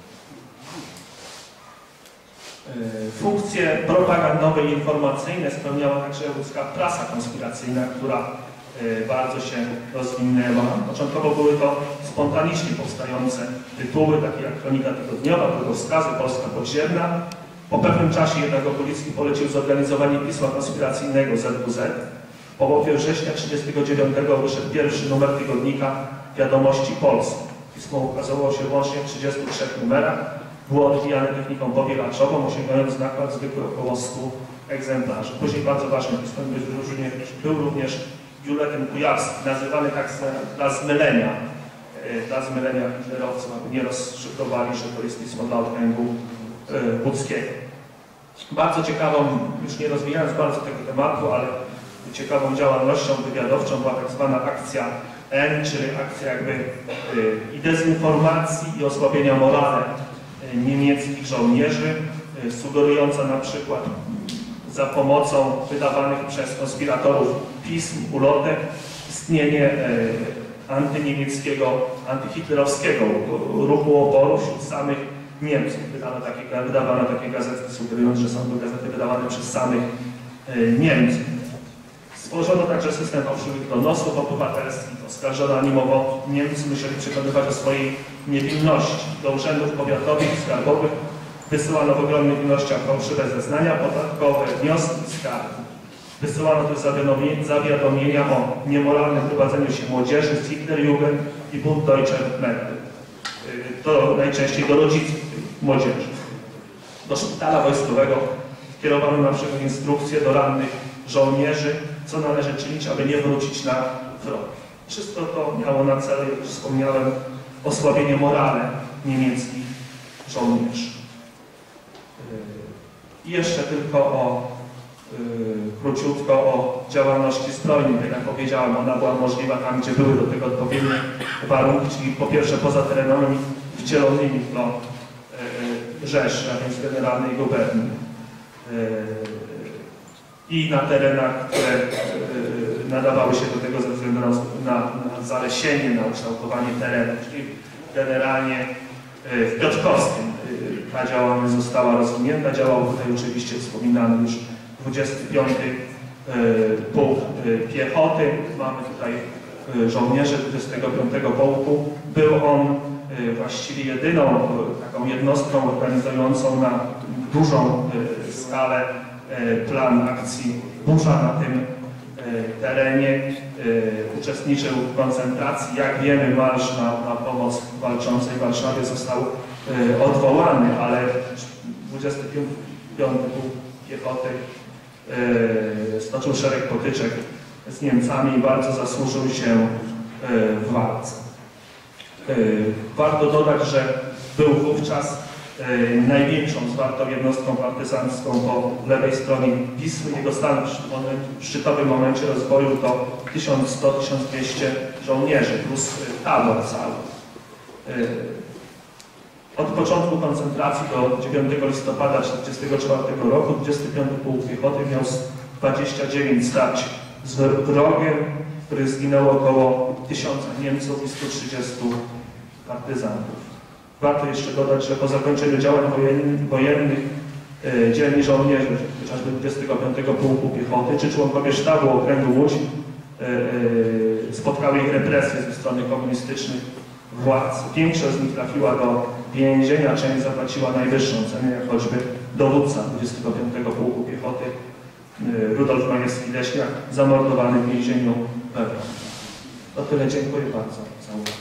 Funkcje propagandowe i informacyjne spełniała także łódzka prasa konspiracyjna, która bardzo się rozwinęła. Początkowo były to spontanicznie powstające tytuły, takie jak Kronika Tygodniowa, Drogowskazy, Polska Podziemna. Po pewnym czasie jednak Okolicki polecił zorganizowanie pisma konspiracyjnego Z W Z. W połowie września tysiąc dziewięćset trzydziestego dziewiątego wyszedł pierwszy numer tygodnika Wiadomości Polskie. Pismo ukazało się łącznie w trzydziestu trzech numerach. Było odwijane techniką powielaczową, osiągając nakład zwykły około stu egzemplarzy. Później bardzo ważnym pismem był również biuletyn kujawski, nazywany tak dla zmylenia, dla zmylenia hitlerowców, aby nie rozszyfrowali, że to jest pismo dla okręgu łódzkiego. Bardzo ciekawą, już nie rozwijając bardzo tego tematu, ale ciekawą działalnością wywiadowczą była tak zwana akcja N, czyli akcja jakby i dezinformacji, i osłabienia morale niemieckich żołnierzy, sugerująca na przykład za pomocą wydawanych przez konspiratorów pism, ulotek, istnienie antyniemieckiego, antyhitlerowskiego ruchu oporu wśród samych Niemców. Wydano takie, wydawano takie gazety, sugerując, że są to gazety wydawane przez samych Niemców. Stworzono także system fałszywych donosów obywatelskich. Oskarżono animowo Niemcy musieli przekonywać o swojej niewinności. Do urzędów powiatowych i skarbowych wysyłano w ogromnych ilościach fałszywe zeznania podatkowe, wnioski, skargi. Wysyłano też zawiadomienia o niemoralnym prowadzeniu się młodzieży z Hitlerjugend i Bund Deutscher Männer. To najczęściej do rodziców młodzieży. Do szpitala wojskowego kierowano na przykład instrukcje do rannych żołnierzy, co należy czynić, aby nie wrócić na front. Wszystko to miało na celu, jak już wspomniałem, osłabienie morale niemieckich żołnierzy. I jeszcze tylko o, yy, króciutko o działalności zbrojnej. Tak jak powiedziałem, ona była możliwa tam, gdzie były do tego odpowiednie warunki, czyli po pierwsze poza terenami wcielonymi do yy, Rzeszy, a więc generalnej guberni. Yy, i na terenach, które yy, nadawały się do tego ze względu na, na, na zalesienie, na ukształtowanie terenu, czyli generalnie yy, w Piotrkowskim yy, ta działalność została rozwinięta. Działał tutaj oczywiście wspominany już dwudziesty piąty yy, Pułk yy, Piechoty. Mamy tutaj yy, żołnierzy dwudziestego piątego Pułku. Był on yy, właściwie jedyną yy, taką jednostką organizującą na dużą yy, skalę plan akcji Burza na tym terenie. Uczestniczył w koncentracji. Jak wiemy, marsz na, na pomoc walczącej w Warszawie został odwołany, ale dwudziesty piąty Pułk Piechoty stoczył szereg potyczek z Niemcami i bardzo zasłużył się w walce. Warto dodać, że był wówczas największą zwartą jednostką partyzancką po lewej stronie Wisły. Jego stan w szczytowym momencie rozwoju to tysiąc sto do tysiąc dwieście żołnierzy plus tabor cały. Od początku koncentracji do dziewiątego listopada tysiąc dziewięćset czterdziestego czwartego roku dwudziesty piąty Pułk Piechoty miał dwadzieścia dziewięć starć z wrogiem, w których zginęło około tysiąca Niemców i stu trzydziestu partyzantów. Warto jeszcze dodać, że po zakończeniu działań wojennych, wojennych e, dzielni żołnierze, chociażby dwudziestego piątego Pułku Piechoty, czy członkowie sztabu okręgu Łódź e, e, spotkały ich represje ze strony komunistycznych władz. Większość z nich trafiła do więzienia, część zapłaciła najwyższą cenę, jak choćby dowódca dwudziestego piątego Pułku Piechoty e, Rudolf Majewski-Leśniak, zamordowany w więzieniu Pewno. To tyle, dziękuję bardzo za uwagę.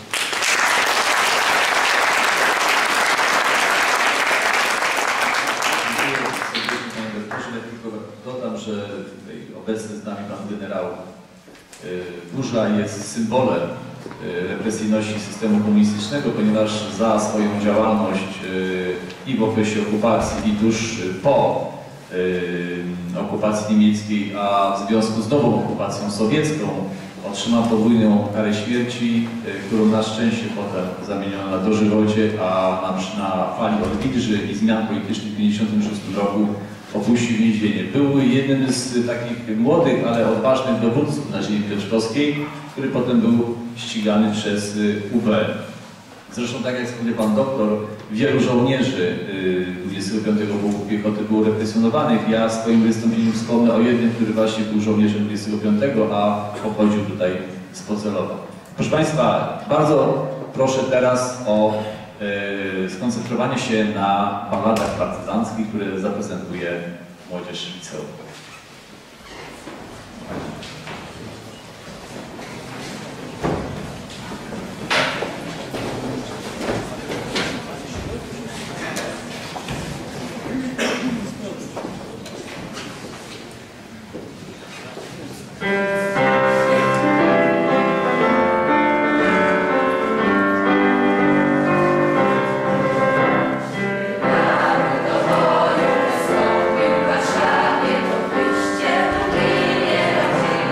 Dodam, że obecny z nami pan generał Burza jest symbolem represyjności systemu komunistycznego, ponieważ za swoją działalność i w okresie okupacji, i tuż po okupacji niemieckiej, a w związku z nową okupacją sowiecką, otrzymał podwójną karę śmierci, którą na szczęście potem zamieniono na dożywocie, a na, na fali odwilży i zmian politycznych w tysiąc dziewięćset pięćdziesiątym szóstym roku opuścił więzienie. Był jednym z takich młodych, ale odważnych dowódców na ziemi piotrkowskiej, który potem był ścigany przez U B. Zresztą, tak jak wspomniał pan doktor, wielu żołnierzy dwudziestego piątego Pułku Piechoty było represjonowanych. Ja w swoim wystąpieniu wspomnę o jednym, który właśnie był żołnierzem dwudziestego piątego, a pochodził tutaj z Pocelowa. Proszę państwa, bardzo proszę teraz o e, skoncentrowanie się na balladach partyzanckich, które zaprezentuje młodzież liceum. Warszawie to wyjście w Lublinie.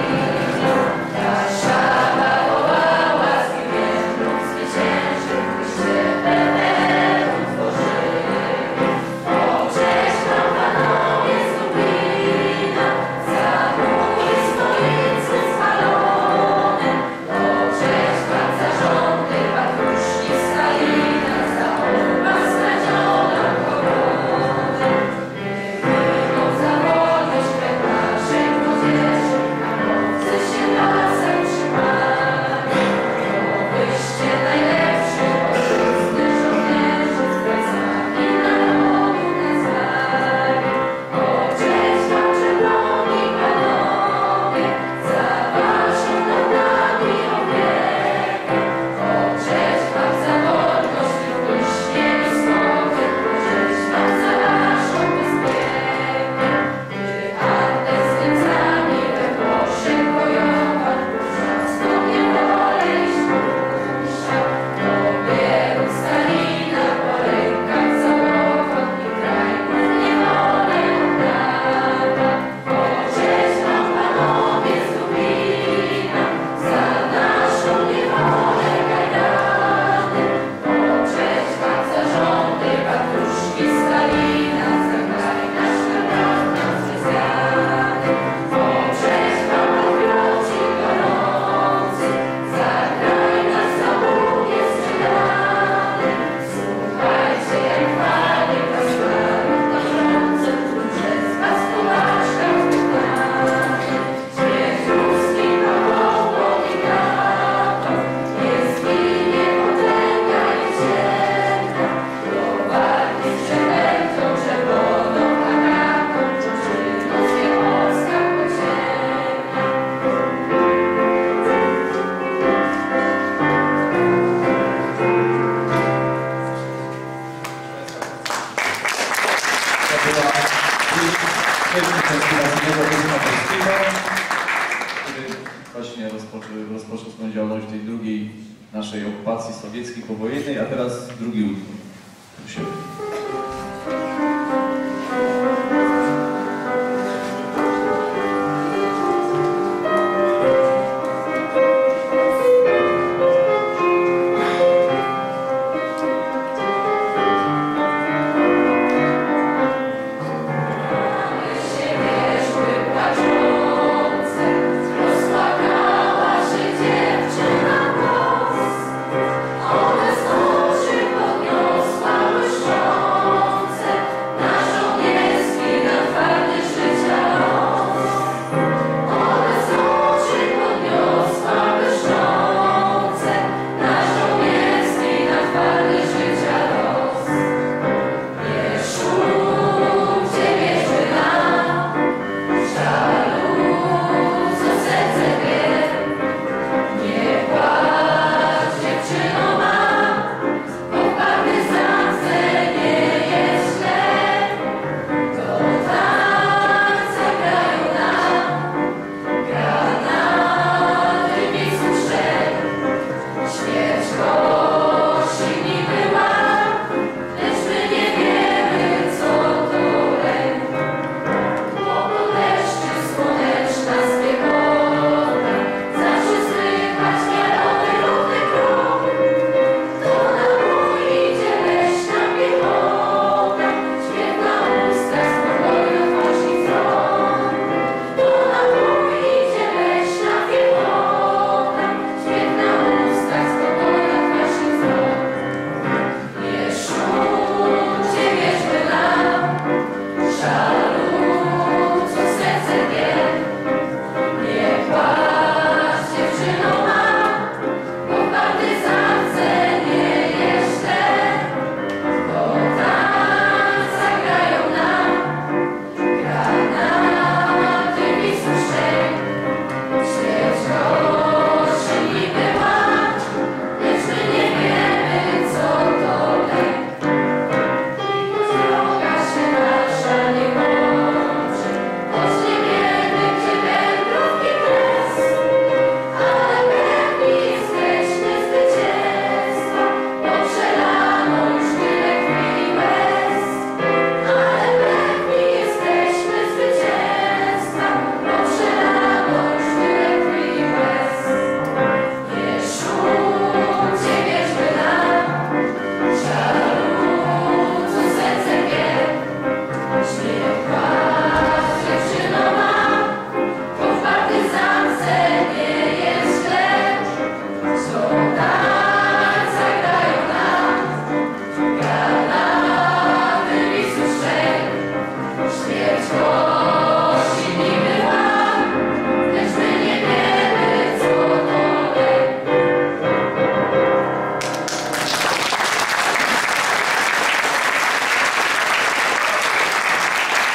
żeby rozpocząć swoją działalność w tej drugiej naszej okupacji sowieckiej powojennej, a teraz drugi utwór. Prosimy.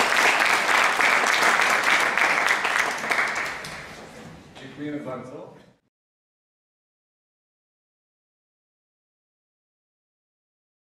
Dziękujemy bardzo.